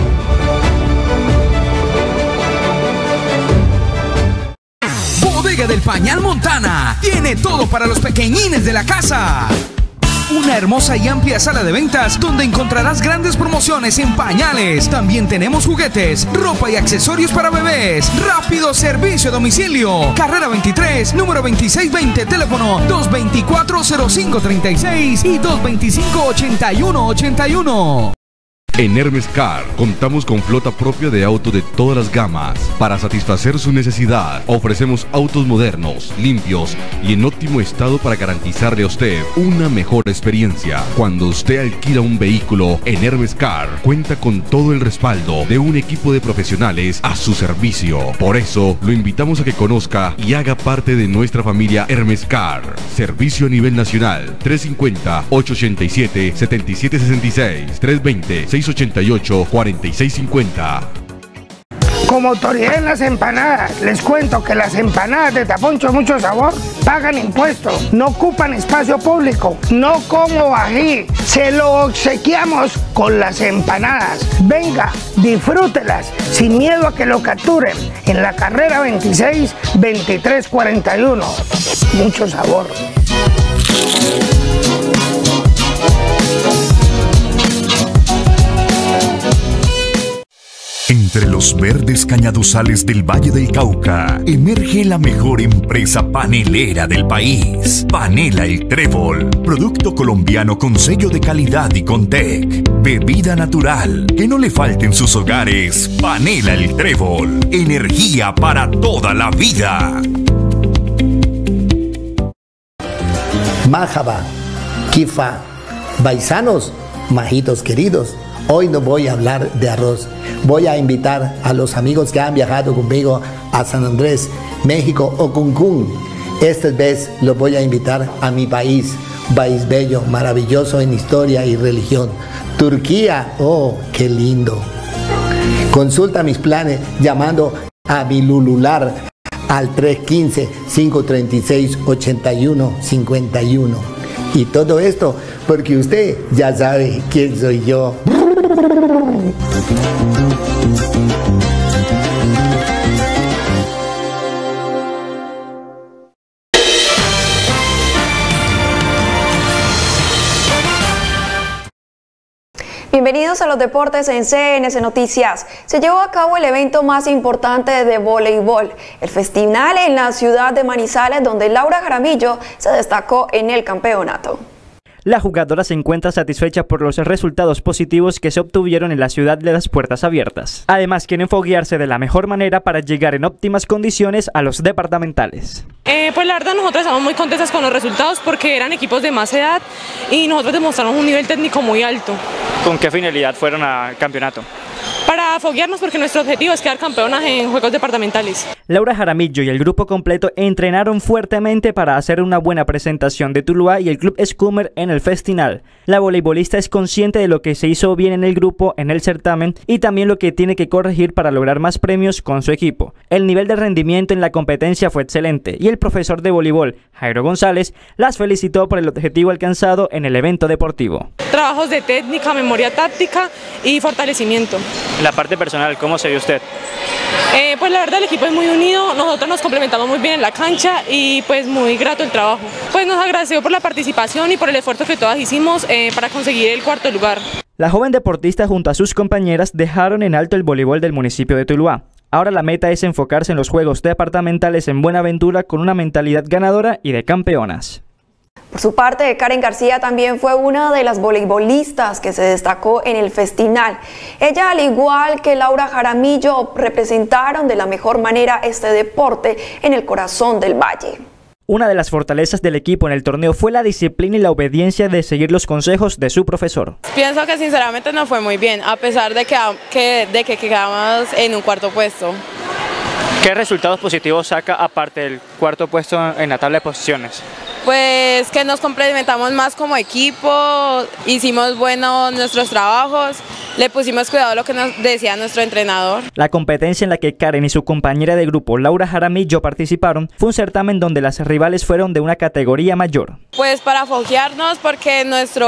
Del Pañal Montana tiene todo para los pequeñines de la casa. Una hermosa y amplia sala de ventas donde encontrarás grandes promociones en pañales. También tenemos juguetes, ropa y accesorios para bebés. Rápido servicio a domicilio. Carrera 23, número 2620, teléfono 224-0536 y 225-8181. En Hermes Car contamos con flota propia de autos de todas las gamas. Para satisfacer su necesidad, ofrecemos autos modernos, limpios y en óptimo estado para garantizarle a usted una mejor experiencia. Cuando usted alquila un vehículo en Hermes Car, cuenta con todo el respaldo de un equipo de profesionales a su servicio. Por eso, lo invitamos a que conozca y haga parte de nuestra familia Hermes Car. Servicio a nivel nacional, 350-887-7766, 320-688-4650. Como autoridad en las empanadas, les cuento que las empanadas de Taponcho Mucho Sabor pagan impuestos, no ocupan espacio público, no como ají, se lo obsequiamos con las empanadas. Venga, disfrútelas sin miedo a que lo capturen en la carrera 26-2341. Mucho sabor. Entre los verdes cañaduzales del Valle del Cauca, emerge la mejor empresa panelera del país. Panela El Trébol, producto colombiano con sello de calidad y Contec. Bebida natural, que no le falte en sus hogares. Panela El Trébol, energía para toda la vida. Majaba, Kifa, paisanos, majitos queridos. Hoy no voy a hablar de arroz. Voy a invitar a los amigos que han viajado conmigo a San Andrés, México o Cancún. Esta vez los voy a invitar a mi país, un país bello, maravilloso en historia y religión. Turquía, oh, qué lindo. Consulta mis planes llamando a mi Lulular al 315-536-8151. Y todo esto porque usted ya sabe quién soy yo. Bienvenidos a los deportes en CNS Noticias. Se llevó a cabo el evento más importante de voleibol, el festival en la ciudad de Manizales, donde Laura Jaramillo se destacó en el campeonato. La jugadora se encuentra satisfecha por los resultados positivos que se obtuvieron en la ciudad de las puertas abiertas. Además, quieren foguearse de la mejor manera para llegar en óptimas condiciones a los departamentales. Pues la verdad nosotros estamos muy contentas con los resultados porque eran equipos de más edad y nosotros demostramos un nivel técnico muy alto. ¿Con qué finalidad fueron al campeonato? Para foguearnos porque nuestro objetivo es quedar campeonas en juegos departamentales. Laura Jaramillo y el grupo completo entrenaron fuertemente para hacer una buena presentación de Tuluá y el Club Escúmer en el festival. La voleibolista es consciente de lo que se hizo bien en el grupo en el certamen y también lo que tiene que corregir para lograr más premios con su equipo. El nivel de rendimiento en la competencia fue excelente y el profesor de voleibol, Jairo González, las felicitó por el objetivo alcanzado en el evento deportivo. Trabajos de técnica, memoria táctica y fortalecimiento. En la parte personal, ¿cómo se vio usted? Pues la verdad el equipo es muy unido, nosotros nos complementamos muy bien en la cancha y pues muy grato el trabajo. Pues nos agradeció por la participación y por el esfuerzo que todas hicimos para conseguir el cuarto lugar. La joven deportista junto a sus compañeras dejaron en alto el voleibol del municipio de Tuluá. Ahora la meta es enfocarse en los juegos departamentales en Buenaventura con una mentalidad ganadora y de campeonas. Por su parte, Karen García también fue una de las voleibolistas que se destacó en el festival. Ella, al igual que Laura Jaramillo, representaron de la mejor manera este deporte en el corazón del valle. Una de las fortalezas del equipo en el torneo fue la disciplina y la obediencia de seguir los consejos de su profesor. Pienso que sinceramente nos fue muy bien, a pesar de que quedamos en un cuarto puesto. ¿Qué resultados positivos saca aparte del cuarto puesto en la tabla de posiciones? Pues que nos complementamos más como equipo, hicimos buenos nuestros trabajos, le pusimos cuidado a lo que nos decía nuestro entrenador. La competencia en la que Karen y su compañera de grupo Laura Jaramillo participaron fue un certamen donde las rivales fueron de una categoría mayor. Pues para foguearnos porque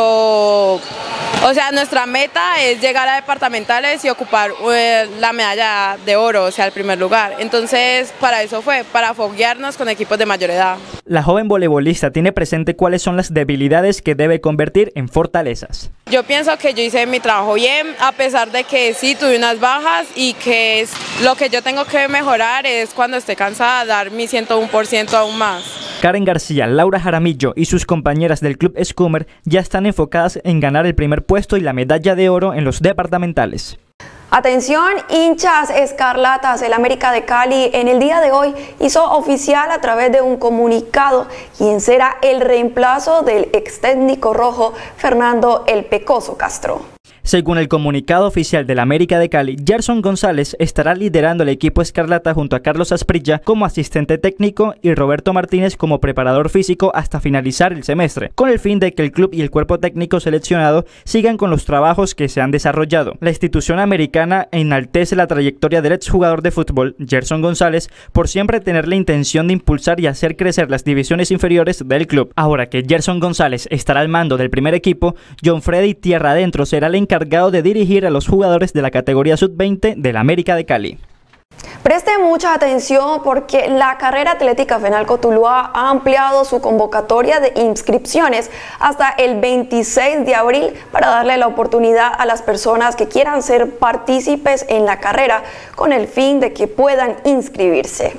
nuestra meta es llegar a departamentales y ocupar la medalla de oro, o sea, el primer lugar. Entonces, para eso fue, para foguearnos con equipos de mayor edad. La joven voleibolista tiene presente cuáles son las debilidades que debe convertir en fortalezas. Yo pienso que yo hice mi trabajo bien, a pesar de que sí tuve unas bajas y que lo que yo tengo que mejorar es cuando esté cansada, dar mi 101% aún más. Karen García, Laura Jaramillo y sus compañeras del Club Escúmer ya están enfocadas en ganar el primer puesto y la medalla de oro en los departamentales. Atención, hinchas escarlatas, el América de Cali en el día de hoy hizo oficial a través de un comunicado quién será el reemplazo del ex técnico rojo Fernando El Pecoso Castro. Según el comunicado oficial del América de Cali, Gerson González estará liderando el equipo escarlata junto a Carlos Asprilla como asistente técnico y Roberto Martínez como preparador físico hasta finalizar el semestre, con el fin de que el club y el cuerpo técnico seleccionado sigan con los trabajos que se han desarrollado. La institución americana enaltece la trayectoria del exjugador de fútbol, Gerson González, por siempre tener la intención de impulsar y hacer crecer las divisiones inferiores del club. Ahora que Gerson González estará al mando del primer equipo, John Freddy Tierra Adentro será el encargado de dirigir a los jugadores de la categoría sub-20 del América de Cali. Preste mucha atención porque la carrera atlética Fenalco Tuluá ha ampliado su convocatoria de inscripciones hasta el 26 de abril para darle la oportunidad a las personas que quieran ser partícipes en la carrera con el fin de que puedan inscribirse.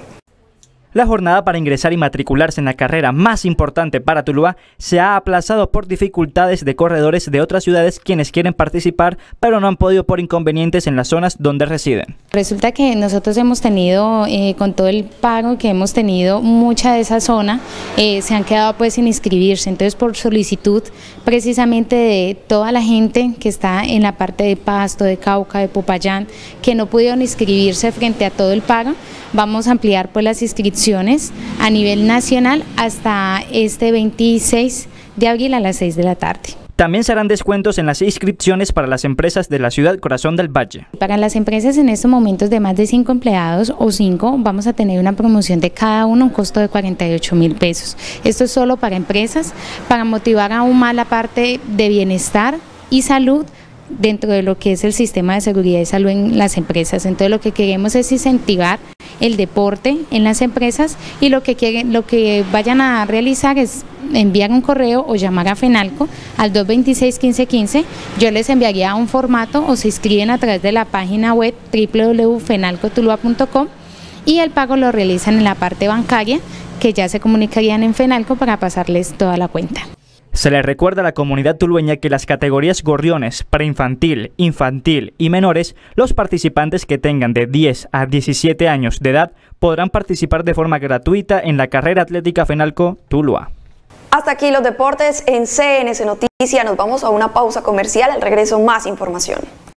La jornada para ingresar y matricularse en la carrera más importante para Tuluá se ha aplazado por dificultades de corredores de otras ciudades quienes quieren participar pero no han podido por inconvenientes en las zonas donde residen. Resulta que nosotros hemos tenido, con todo el pago que hemos tenido, mucha de esa zona se han quedado pues sin inscribirse, entonces por solicitud precisamente de toda la gente que está en la parte de Pasto, de Cauca, de Popayán, que no pudieron inscribirse frente a todo el pago, vamos a ampliar pues las inscripciones a nivel nacional hasta este 26 de abril a las 6 de la tarde. También se harán descuentos en las inscripciones para las empresas de la ciudad Corazón del Valle. Para las empresas en estos momentos de más de 5 empleados o 5, vamos a tener una promoción de cada uno, un costo de 48.000 pesos. Esto es solo para empresas, para motivar aún más la parte de bienestar y salud dentro de lo que es el sistema de seguridad y salud en las empresas. Entonces lo que queremos es incentivar el deporte en las empresas y lo que vayan a realizar es enviar un correo o llamar a FENALCO al 226-1515. Yo les enviaría un formato o se inscriben a través de la página web www.fenalcotulua.com y el pago lo realizan en la parte bancaria, que ya se comunicarían en FENALCO para pasarles toda la cuenta. Se le recuerda a la comunidad tulueña que las categorías gorriones, preinfantil, infantil y menores, los participantes que tengan de 10 a 17 años de edad podrán participar de forma gratuita en la carrera atlética FENALCO Tuluá. Hasta aquí los deportes en CNS Noticias. Nos vamos a una pausa comercial. Al regreso, más información.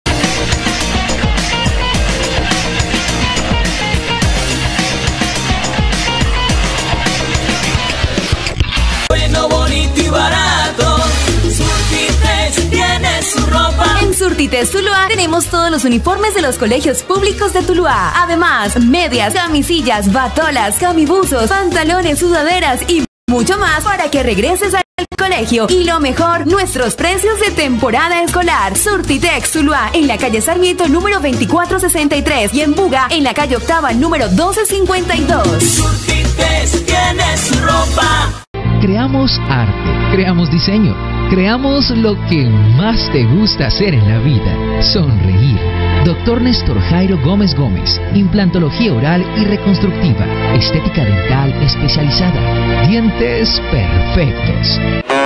Bueno, bonito y barato, Surtites tiene su ropa. En Surtites Tuluá tenemos todos los uniformes de los colegios públicos de Tuluá. Además, medias, camisillas, batolas, camibuzos, pantalones, sudaderas y mucho más para que regreses al colegio. Y lo mejor, nuestros precios de temporada escolar. Surtitex Tuluá en la calle Sarmiento número 2463 y en Buga en la calle Octava número 1252. Surtitex tiene su ropa. Creamos arte, creamos diseño, creamos lo que más te gusta hacer en la vida, sonreír. Dr. Néstor Jairo Gómez Gómez, implantología oral y reconstructiva, estética dental especializada, dientes perfectos.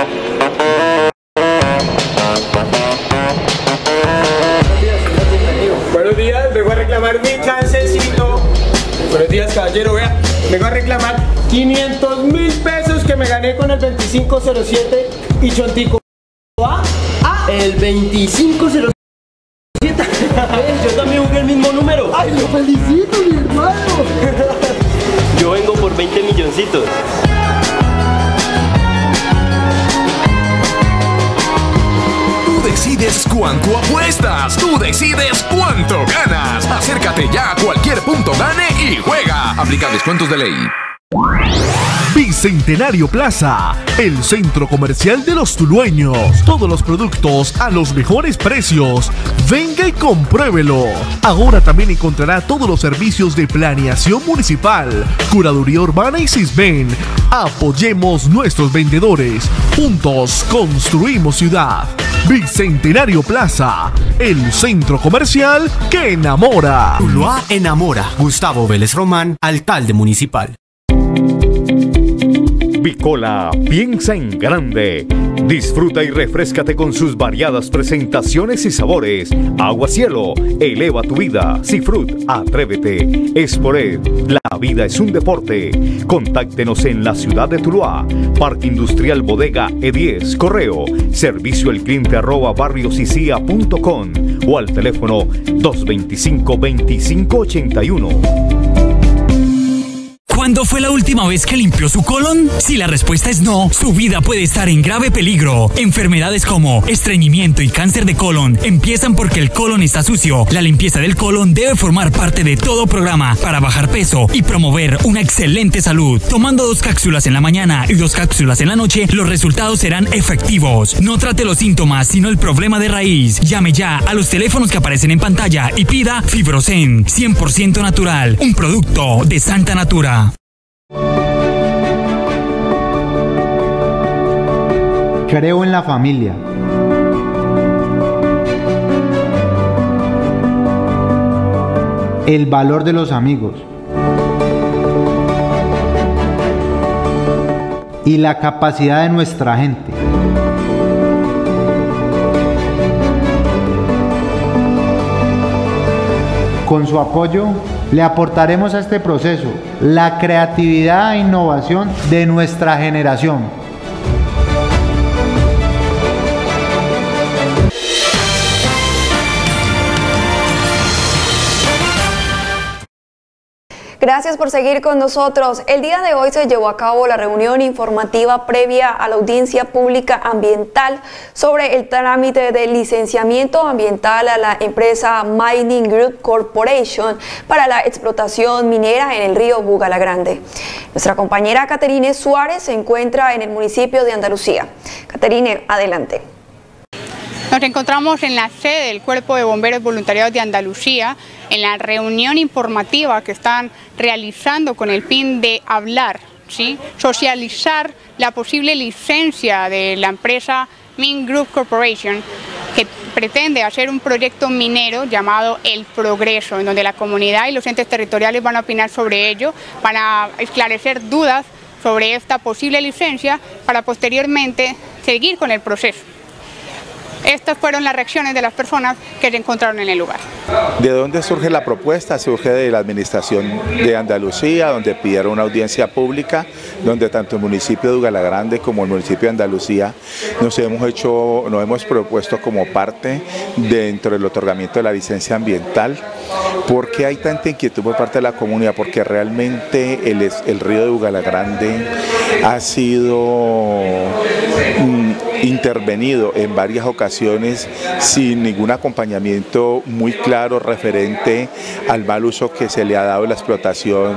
Buenos días, vengo a reclamar mi chancecito. Buenos días, caballero, vea, vengo a reclamar 500.000 pesos que me gané con el 2507 y Chontico. El 2507. Yo también jugué el mismo número. ¡Ay, lo felicito, mi hermano! Yo vengo por 20 milloncitos. Tú decides cuánto apuestas, tú decides cuánto ganas. Acércate ya a cualquier punto gane y juega. Aplica descuentos de ley. Bicentenario Plaza, el centro comercial de los tulueños. Todos los productos a los mejores precios. Venga y compruébelo. Ahora también encontrará todos los servicios de planeación municipal, curaduría urbana y CISBEN. Apoyemos nuestros vendedores. Juntos construimos ciudad. Bicentenario Plaza, el centro comercial que enamora. Tuluá enamora. Gustavo Vélez Román, alcalde municipal. Bicola piensa en grande. Disfruta y refréscate con sus variadas presentaciones y sabores. Agua Cielo, eleva tu vida. Cifrut, atrévete. Espored, la vida es un deporte. Contáctenos en la ciudad de Tuluá. Parque Industrial Bodega E10, correo servicioelcliente@barriosicia.com o al teléfono 225-2581. ¿Cuándo fue la última vez que limpió su colon? Si la respuesta es no, su vida puede estar en grave peligro. Enfermedades como estreñimiento y cáncer de colon empiezan porque el colon está sucio. La limpieza del colon debe formar parte de todo programa para bajar peso y promover una excelente salud. Tomando 2 cápsulas en la mañana y 2 cápsulas en la noche, los resultados serán efectivos. No trate los síntomas, sino el problema de raíz. Llame ya a los teléfonos que aparecen en pantalla y pida Fibrosen, 100% natural, un producto de Santa Natura. Creo en la familia. El valor de los amigos. Y la capacidad de nuestra gente. Con su apoyo, le aportaremos a este proceso la creatividad e innovación de nuestra generación. Gracias por seguir con nosotros. El día de hoy se llevó a cabo la reunión informativa previa a la audiencia pública ambiental sobre el trámite de licenciamiento ambiental a la empresa Mining Group Corporation para la explotación minera en el río Bugalagrande. Nuestra compañera Caterine Suárez se encuentra en el municipio de Andalucía. Caterine, adelante. Nos encontramos en la sede del Cuerpo de Bomberos Voluntariados de Andalucía, en la reunión informativa que están realizando con el fin de hablar, ¿sí?, socializar la posible licencia de la empresa Mining Group Corporation, que pretende hacer un proyecto minero llamado El Progreso, en donde la comunidad y los entes territoriales van a opinar sobre ello, van a esclarecer dudas sobre esta posible licencia para posteriormente seguir con el proceso. Estas fueron las reacciones de las personas que se encontraron en el lugar. ¿De dónde surge la propuesta? Surge de la administración de Andalucía, donde pidieron una audiencia pública, donde tanto el municipio de Bugalagrande como el municipio de Andalucía nos hemos propuesto como parte dentro del otorgamiento de la licencia ambiental. ¿Por qué hay tanta inquietud por parte de la comunidad? Porque realmente el río de Bugalagrande ha sido intervenido en varias ocasiones sin ningún acompañamiento muy claro referente al mal uso que se le ha dado a la explotación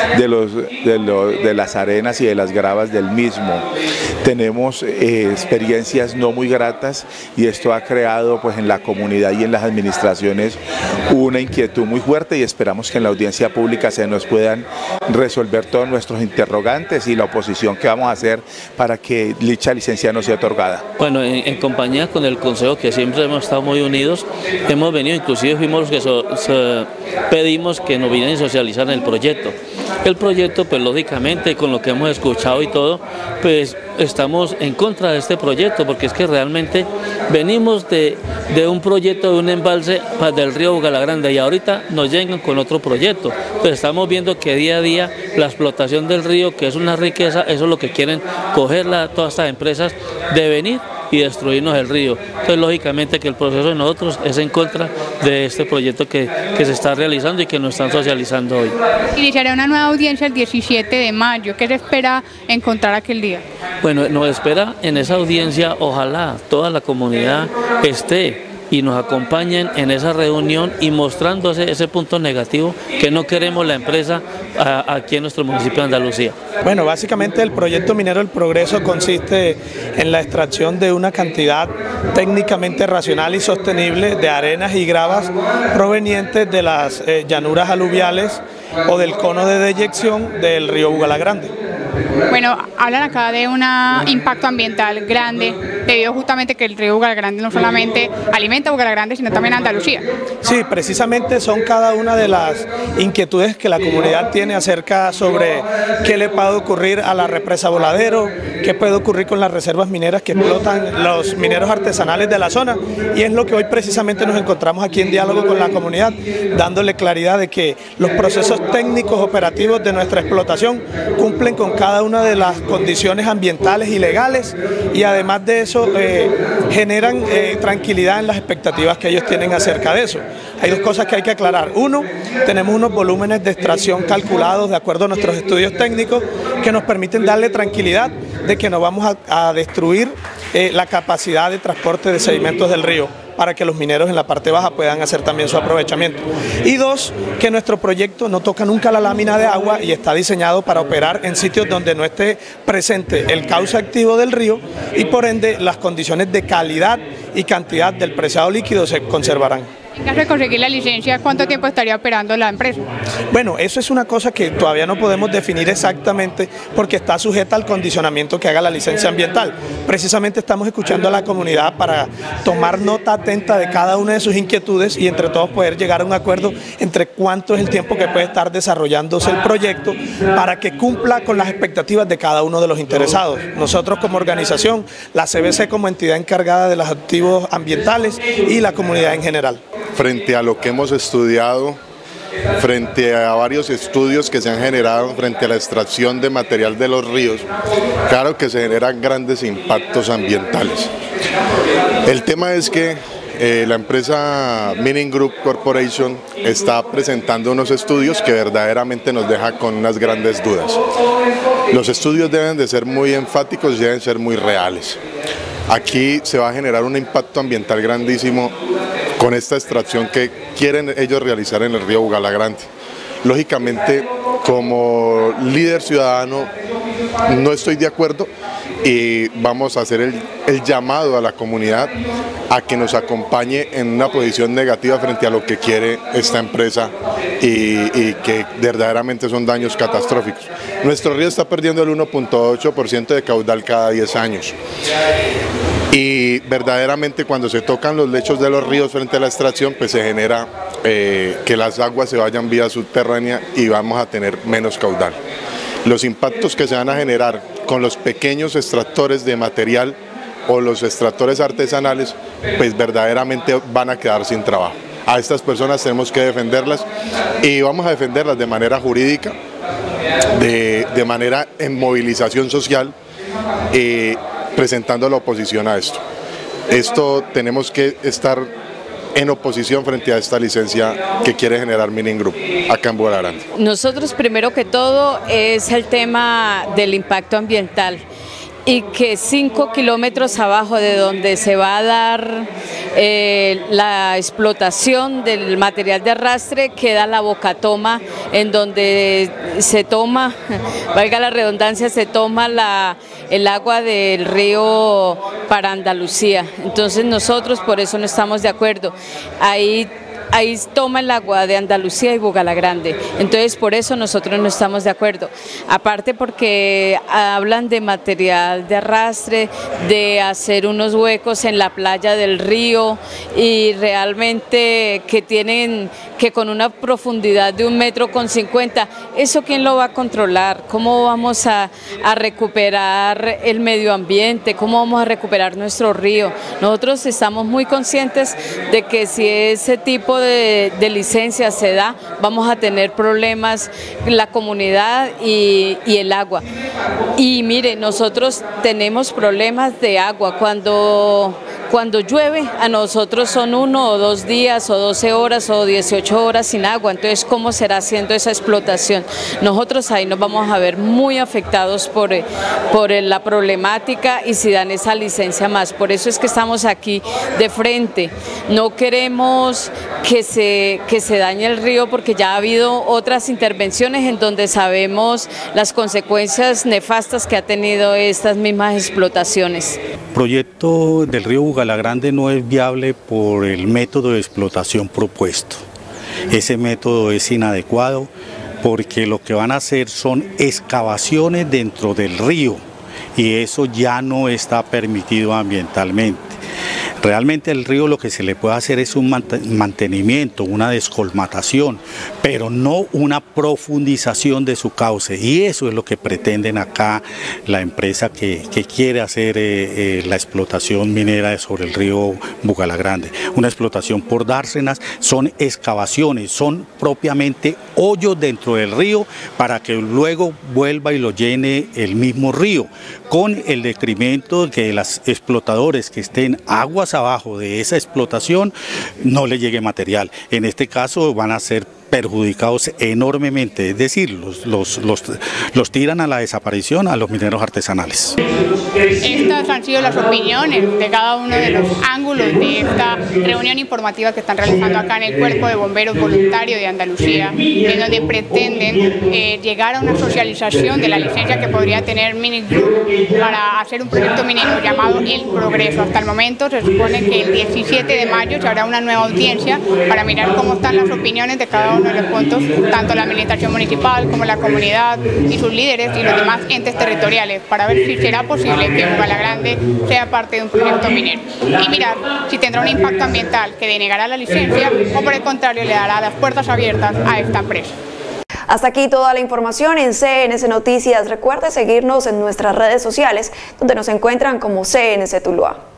de las arenas y de las gravas del mismo. Tenemos experiencias no muy gratas y esto ha creado pues en la comunidad y en las administraciones una inquietud muy fuerte, y esperamos que en la audiencia pública se nos puedan resolver todos nuestros interrogantes y la oposición que vamos a hacer para que dicha licencia no sea otorgada. Bueno, en compañía con el Consejo, que siempre hemos estado muy unidos, hemos venido, inclusive fuimos los que pedimos que nos vinieran a socializar en el proyecto. El proyecto, pues lógicamente, con lo que hemos escuchado y todo, pues estamos en contra de este proyecto, porque es que realmente venimos de un proyecto de un embalse del río Bugalagrande y ahorita nos llegan con otro proyecto. Entonces estamos viendo que día a día la explotación del río, que es una riqueza, eso es lo que quieren coger todas estas empresas, de venir y destruirnos el río. Entonces lógicamente que el proceso de nosotros es en contra de este proyecto que se está realizando y que nos están socializando hoy. Iniciará una nueva audiencia el 17 de mayo. ¿Qué se espera encontrar aquel día? Bueno, nos espera en esa audiencia, ojalá toda la comunidad esté y nos acompañen en esa reunión y mostrando ese punto negativo que no queremos la empresa aquí en nuestro municipio de Andalucía. Bueno, básicamente el proyecto minero El Progreso consiste en la extracción de una cantidad técnicamente racional y sostenible de arenas y gravas provenientes de las llanuras aluviales o del cono de deyección del río Bugalagrande. Bueno, hablan acá de un impacto ambiental grande, debido justamente que el río Bugalagrande no solamente alimenta a Bugalagrande, sino también a Andalucía. Sí, precisamente son cada una de las inquietudes que la comunidad tiene acerca sobre qué le puede ocurrir a la represa Voladero, qué puede ocurrir con las reservas mineras que explotan los mineros artesanales de la zona, y es lo que hoy precisamente nos encontramos aquí en diálogo con la comunidad, dándole claridad de que los procesos técnicos operativos de nuestra explotación cumplen con cada una de las condiciones ambientales y legales, y además de eso generan tranquilidad en las expectativas que ellos tienen acerca de eso. Hay dos cosas que hay que aclarar. Uno, tenemos unos volúmenes de extracción calculados de acuerdo a nuestros estudios técnicos que nos permiten darle tranquilidad de que no vamos a destruir la capacidad de transporte de sedimentos del río, para que los mineros en la parte baja puedan hacer también su aprovechamiento. Y dos, que nuestro proyecto no toca nunca la lámina de agua y está diseñado para operar en sitios donde no esté presente el cauce activo del río, y por ende las condiciones de calidad y cantidad del preciado líquido se conservarán. En caso de conseguir la licencia, ¿cuánto tiempo estaría operando la empresa? Bueno, eso es una cosa que todavía no podemos definir exactamente porque está sujeta al condicionamiento que haga la licencia ambiental. Precisamente estamos escuchando a la comunidad para tomar nota atenta de cada una de sus inquietudes y entre todos poder llegar a un acuerdo entre cuánto es el tiempo que puede estar desarrollándose el proyecto para que cumpla con las expectativas de cada uno de los interesados. Nosotros como organización, la CBC como entidad encargada de los activos ambientales y la comunidad en general. Frente a lo que hemos estudiado, frente a varios estudios que se han generado frente a la extracción de material de los ríos, claro que se generan grandes impactos ambientales. El tema es que la empresa Mining Group Corporation está presentando unos estudios que verdaderamente nos deja con unas grandes dudas. Los estudios deben de ser muy enfáticos y deben ser muy reales. Aquí se va a generar un impacto ambiental grandísimo con esta extracción que quieren ellos realizar en el río Bugalagrande. Lógicamente, como líder ciudadano, no estoy de acuerdo y vamos a hacer el llamado a la comunidad a que nos acompañe en una posición negativa frente a lo que quiere esta empresa y que verdaderamente son daños catastróficos. Nuestro río está perdiendo el 1.8% de caudal cada 10 años. Y verdaderamente cuando se tocan los lechos de los ríos frente a la extracción, pues se genera que las aguas se vayan vía subterránea y vamos a tener menos caudal. Los impactos que se van a generar con los pequeños extractores de material o los extractores artesanales, pues verdaderamente van a quedar sin trabajo. A estas personas tenemos que defenderlas y vamos a defenderlas de manera jurídica, de manera en movilización social, presentando la oposición a esto. Esto tenemos que estar en oposición frente a esta licencia que quiere generar Mining Group acá en Bugalagrande. Nosotros primero que todo es el tema del impacto ambiental y que 5 kilómetros abajo de donde se va a dar la explotación del material de arrastre queda la Bocatoma, en donde se toma, valga la redundancia, se toma el agua del río para Andalucía. Entonces nosotros por eso no estamos de acuerdo. Ahí toma el agua de Andalucía y Bugalagrande, entonces por eso nosotros no estamos de acuerdo. Aparte porque hablan de material de arrastre, de hacer unos huecos en la playa del río y realmente que tienen que con una profundidad de 1,50 m, ¿eso quién lo va a controlar? ¿Cómo vamos a recuperar el medio ambiente? ¿Cómo vamos a recuperar nuestro río? Nosotros estamos muy conscientes de que si ese tipo de licencia se da, vamos a tener problemas la comunidad y el agua. Y mire, nosotros tenemos problemas de agua. Cuando llueve, a nosotros son 1 o 2 días o 12 horas o 18 horas sin agua. Entonces, ¿cómo será haciendo esa explotación? Nosotros ahí nos vamos a ver muy afectados por la problemática y si dan esa licencia más. Por eso es que estamos aquí de frente. No queremos que se dañe el río porque ya ha habido otras intervenciones en donde sabemos las consecuencias nefastas que ha tenido estas mismas explotaciones. El proyecto del río Bugalagrande no es viable por el método de explotación propuesto. Ese método es inadecuado porque lo que van a hacer son excavaciones dentro del río y eso ya no está permitido ambientalmente. Realmente el río lo que se le puede hacer es un mantenimiento, una descolmatación, pero no una profundización de su cauce, y eso es lo que pretenden acá la empresa que quiere hacer la explotación minera sobre el río Bugalagrande. Una explotación por dársenas, son excavaciones, son propiamente hoyos dentro del río para que luego vuelva y lo llene el mismo río, con el decremento de que los explotadores que estén aguas abajo de esa explotación no le llegue material. En este caso van a ser perjudicados enormemente, es decir, los tiran a la desaparición a los mineros artesanales. Estas han sido las opiniones de cada uno de los ángulos de esta reunión informativa que están realizando acá en el Cuerpo de Bomberos Voluntario de Andalucía, en donde pretenden llegar a una socialización de la licencia que podría tener Mining Group para hacer un proyecto minero llamado El Progreso. Hasta el momento se supone que el 17 de mayo se hará una nueva audiencia para mirar cómo están las opiniones de cada uno de los puntos, tanto la administración municipal como la comunidad y sus líderes y los demás entes territoriales, para ver si será posible que Bugalagrande sea parte de un proyecto minero y mirar si tendrá un impacto ambiental que denegará la licencia o por el contrario le dará las puertas abiertas a esta empresa. Hasta aquí toda la información en CNC Noticias. Recuerde seguirnos en nuestras redes sociales donde nos encuentran como CNC Tuluá.